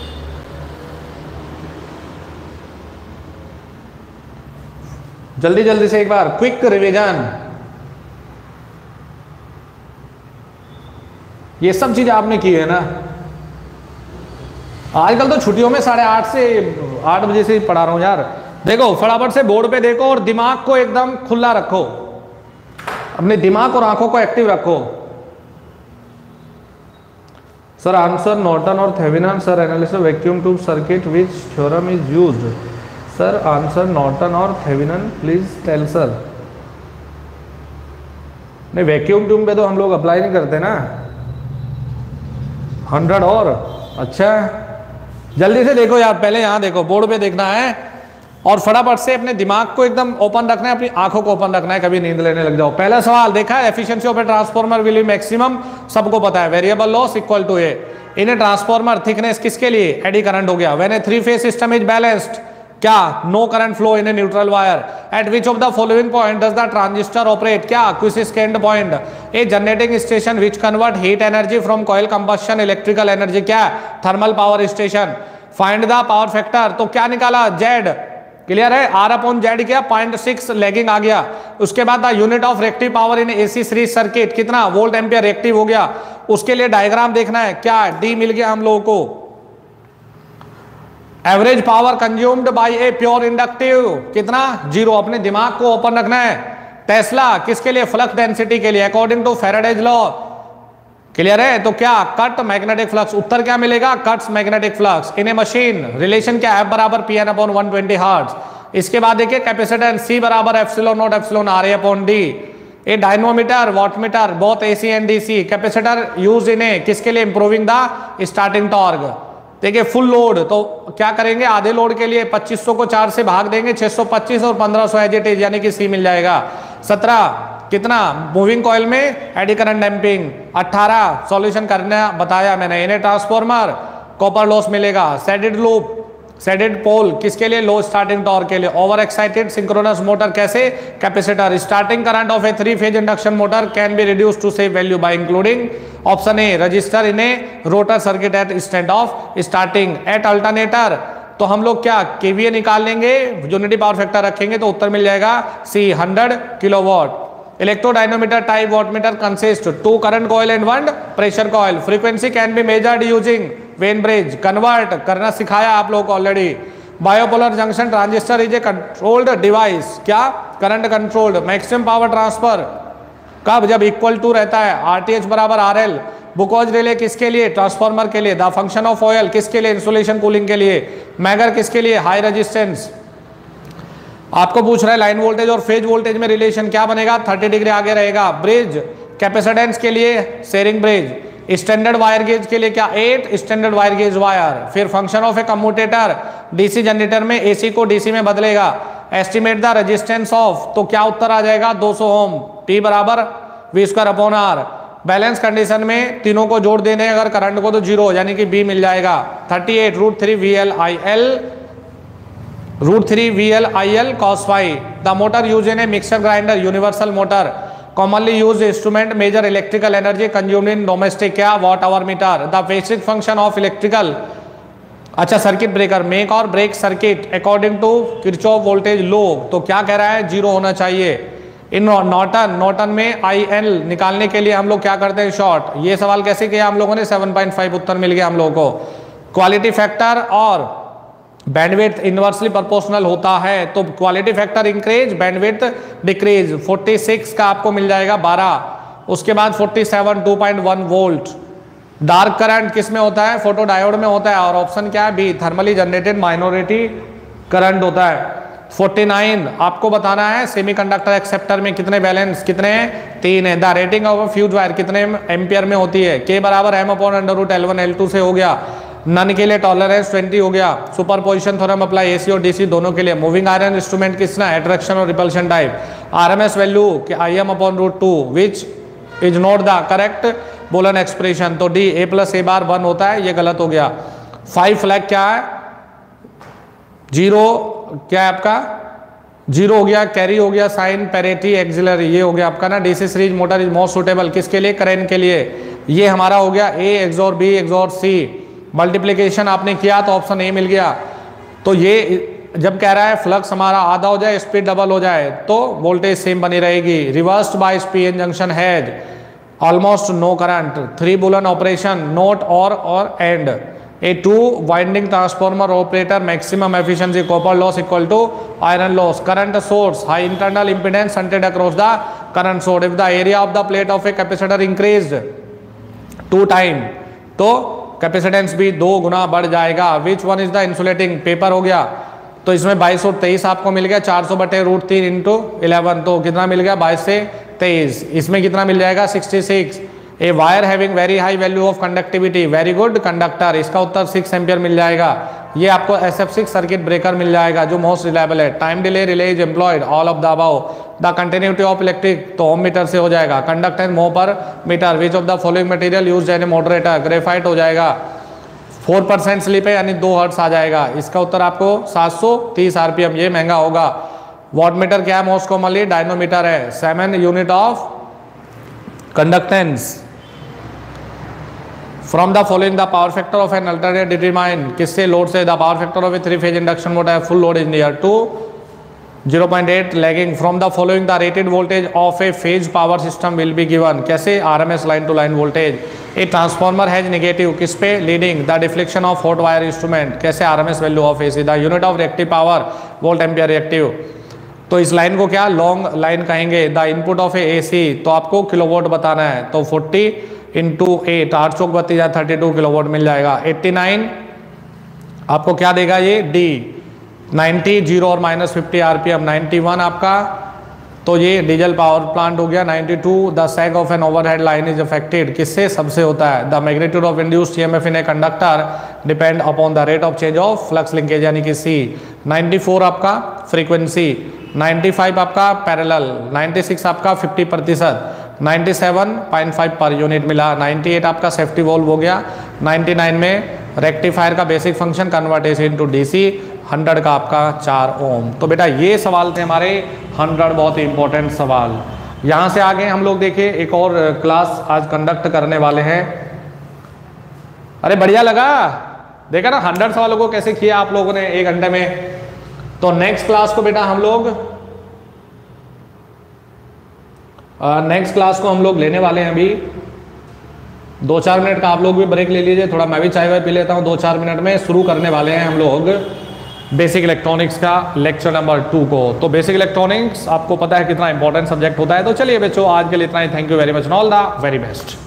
जल्दी जल्दी से एक बार क्विक रिवीजन। ये सब चीज आपने की है ना। आजकल तो छुट्टियों में साढ़े आठ से आठ बजे से पढ़ा रहा हूं यार। देखो फटाफट से बोर्ड पे देखो और दिमाग को एकदम खुला रखो, अपने दिमाग और आंखों को एक्टिव रखो। सर आंसर नॉर्टन और Thevenin sir analysis vacuum tube circuit which theorem is used? Sir answer Norton और थेवेनिन प्लीज टेल सर। नहीं वैक्यूम ट्यूब पे तो हम लोग अप्लाई नहीं करते ना। हंड्रेड और अच्छा जल्दी से देखो यार, पहले यहां देखो, बोर्ड पे देखना है और फटाफट से अपने दिमाग को एकदम ओपन रखना है, अपनी आंखों को ओपन रखना है, कभी नींद लेने लग जाओ। पहला सवाल देखा है, efficiency of a transformer will be maximum, सबको पता है, variable loss equal to A. In a transformer thickness किसके लिए? एडी करंट हो गया। When a three phase system is balanced क्या no current flow in a neutral wire. At which of the following point does the transistor operate, क्या quiescent point. A generating station which convert heat energy from coil combustion electrical energy, क्या thermal power station. Find the power factor, तो क्या निकाला Z, clear है, R upon Z किया, point six lagging आ गया। उसके बाद the unit of reactive power in AC series circuit, कितना वोल्ट एम्पियर रिएक्टिव हो गया। उसके लिए डायग्राम देखना है, क्या डी मिल गया हम लोगों को। Average power consumed by a pure inductive, कितना जीरो। अपने दिमाग को ओपन रखना है। टेस्ला किसके लिए, फ्लक्स डेंसिटी के लिए, according to Faraday's law, clear है। तो क्या कट मैग्नेटिक फ्लक्स, उत्तर क्या मिलेगा, cuts magnetic flux in a machine. Relation क्या है, F बराबर P N upon one twenty hertz. इसके बाद देखिए कैपेसिटेंस सी बराबर epsilon naught epsilon R A upon D. A dynamometer wattmeter both AC and DC. Capacitor use in a किसके लिए, improving the starting torque. देखिए full load तो क्या करेंगे, आधे लोड के लिए पच्चीस सौ को चार से भाग देंगे, छह सौ पच्चीस और पंद्रह सौ एज इट इज, यानी कि सी मिल जाएगा। सत्रह कितना मूविंग कॉइल में एडी करंट डैम्पिंग। अठारह सॉल्यूशन करना बताया मैंने। इन्हें ट्रांसफॉर्मर कॉपर लॉस मिलेगा। सेडेड लूप सेडेड पोल किसके लिए, लो स्टार्टिंग टॉर्क के लिए। ओवर एक्साइटेड सिंक्रोनस मोटर कैसे, capacitor. Starting current of a three phase induction motor can be reduce to safe value by including option a resistor in a rotor circuit at stand of starting. At alternator तो हम लोग क्या KVA निकाल लेंगे, unity power factor रखेंगे तो उत्तर मिल जाएगा C hundred kilowatt. Electrodynamometer type wattmeter consist two current coil and one pressure coil. Frequency can be measured using Wien bridge. Convert करना सिखाया आप लोग already. Bipolar junction transistor is a controlled device, क्या current controlled. Maximum power transfer कब, जब equal to रहता है RTH बराबर आरएल। बुकोज रिले किसके लिए, ट्रांसफार्मर के लिए। द फंक्शन ऑफ ऑयल किसके लिए, इंसुलेशन कूलिंग के लिए। मैगर किसके लिए, हाई रेजिस्टेंस। आपको पूछ रहा है लाइन वोल्टेज और फेज वोल्टेज में रिलेशन क्या बनेगा, थर्टी डिग्री आगे रहेगा। ब्रिज कैपेसिटेंस के लिए Schering bridge. Standard wire gauge के लिए क्या, at standard wire gauge wire. फिर function of a commutator, DC generator में एसी को डीसी में बदलेगा। एस्टिमेट द रेजिस्टेंस ऑफ, तो क्या उत्तर आ जाएगा दो सौ ओम। पी बराबर V square upon R. Balance condition में तीनों को जोड़ देने अगर करंट को तो जीरो, यानी कि बी मिल जाएगा। Thirty eight root three V L I L root three V L I L cos five. The motor use in a mixer grinder universal motor. Commonly use instrument measure electrical energy consumed in domestic, क्या watt hour meter. The basic function of electrical, अच्छा circuit breaker make और break circuit according to Kirchhoff voltage law, तो क्या कह रहा है zero होना चाहिए। इन नॉर्टन नॉर्टन में आई एल निकालने के लिए हम लोग क्या करते हैं, शॉर्ट। ये सवाल कैसे किया हम लोगों ने, सेवन पॉइंट फाइव उत्तर मिल गया हम लोगों को। क्वालिटी फैक्टर और बैंडविड्थ इनवर्सली प्रोपोर्शनल होता है, तो quality factor increase bandwidth decrease. छियालीस का आपको मिल जाएगा बारह। उसके बाद सैंतालीस two point one volt. Dark current किस में होता है, फोटो डायोड में होता है। और ऑप्शन क्या है B, thermally generated minority current होता है। उनचास आपको बताना है सेमीकंडक्टर एक्सेप्टर में कितने बैलेंस कितने हैं, तीन है। The rating of fuse wire कितने एम्पियर में होती है, के बराबर M upon under root L one L two से हो गया। नन के लिए टॉलरेंस बीस हो गया। सुपरपोजिशन थ्योरम अप्लाई एसी और डीसी दोनों के लिए। मूविंग आयरन इंस्ट्रूमेंट किसना, अट्रैक्शन और रिपल्शन टाइप। आरएमएस वैल्यू कि I M upon root two which is not the correct Boolean expression, तो D A plus A bar one होता है, ये गलत हो गया। फाइव फ्लैग क्या है, जीरो क्या है आपका, जीरो हो गया। कैरी हो गया, साइन पैरेटी एक्सिलरी ये हो गया आपका ना। DC series motor is most suitable किसके लिए, करेंट के लिए। ये हमारा हो गया ए एक्सोर बी एक्सोर सी। मल्टीप्लिकेशन आपने किया तो ऑप्शन ए मिल गया। तो ये जब कह रहा है फ्लक्स हमारा आधा हो जाए स्पीड डबल हो जाए तो वोल्टेज सेम बनी रहेगी। Reversed by PN junction has almost no current. Three Boolean operation not और और and. A two winding transformer operator maximum efficiency copper loss equal to iron loss. Current source high internal impedance shunted across the current source. If the area of the plate of a capacitor increased to time, तो capacitance भी दो गुना बढ़ जाएगा। Which one is the insulating, paper हो गया। तो इसमें बाईस सौ तेईस आपको मिल गया, चार सौ बटे रूट तीन इंटू इलेवन, तो कितना मिल गया बाईस से तेईस। इसमें कितना मिल जाएगा sixty six. A wire having very high value of conductivity, very good conductor, इसका उत्तर सिक्स एम्पियर मिल जाएगा। ये आपको S F six circuit breaker मिल जाएगा जो मोस्ट रिलायबल है। Time delay relay is employed, all of the above. The continuity of electric तो ओम मीटर से हो जाएगा। Conductance mho per meter. Which of the following material used in a moderator, graphite हो जाएगा। Four percent slip है यानी दो hertz आ जाएगा। इसका उत्तर आपको सात सौ तीस आरपीएम, ये महंगा होगा। वॉटमीटर क्या है मोस्ट कॉमनली? डायनोमीटर है। Seven unit of conductance from the following the power factor of an alternate determine, किससे? लोड से। The power factor of a three phase induction motor है full load is near to zero point eight lagging from the following the rated voltage of a phase power system will be given, कैसे? RMS line to line voltage. A transformer has negative, किस पे? Leading the deflection of hot wire instrument, कैसे? RMS value of AC. The unit of reactive power volt ampere reactive, तो इस line को क्या long line कहेंगे। The input of a AC, तो आपको किलोवाट बताना है, तो फोर्टी इंटू एट, आठ चौक बत्ती जाए थर्टी टू किलोवाट मिल जाएगा। एट्टी नाइन आपको क्या देगा ये? डी। नाइन्टी जीरो और minus fifty RPM. Ninety one आपका, तो ये डीजल पावर प्लांट हो गया। Ninety two the sag of an overhead line is affected, किससे? सबसे होता है। The magnitude of induced EMF in a conductor depend upon the rate of change of flux linkage यानी कि सी। नाइन्टी फोर आपका frequency. Ninety five आपका parallel. Ninety six आपका fifty प्रतिशत। Ninety seven point five per unit मिला। Ninety eight आपका safety valve हो गया। नाइन्टी नाइन में रेक्टिफायर का basic function conversion into DC. Hundred का आपका चार ओम। तो बेटा ये सवाल थे हमारे हंड्रेड, बहुत ही इंपॉर्टेंट सवाल। यहाँ से आगे हम लोग देखिए एक और क्लास आज कंडक्ट करने वाले हैं। अरे बढ़िया लगा, देखा ना हंड्रेड सवालों को कैसे किया आप लोगों ने एक घंटे में। तो नेक्स्ट क्लास को बेटा हम लोग नेक्स्ट क्लास को हम लोग लेने वाले हैं अभी दो चार मिनट का। आप लोग भी ब्रेक ले लीजिए थोड़ा, मैं भी चाय वाय पी लेता हूँ। दो चार मिनट में शुरू करने वाले हैं हम लोग बेसिक इलेक्ट्रॉनिक्स का लेक्चर नंबर टू को। तो बेसिक इलेक्ट्रॉनिक्स आपको पता है कितना इंपॉर्टेंट सब्जेक्ट होता है। तो चलिए बच्चों आज के लिए इतना ही। Thank you very much, all the very best.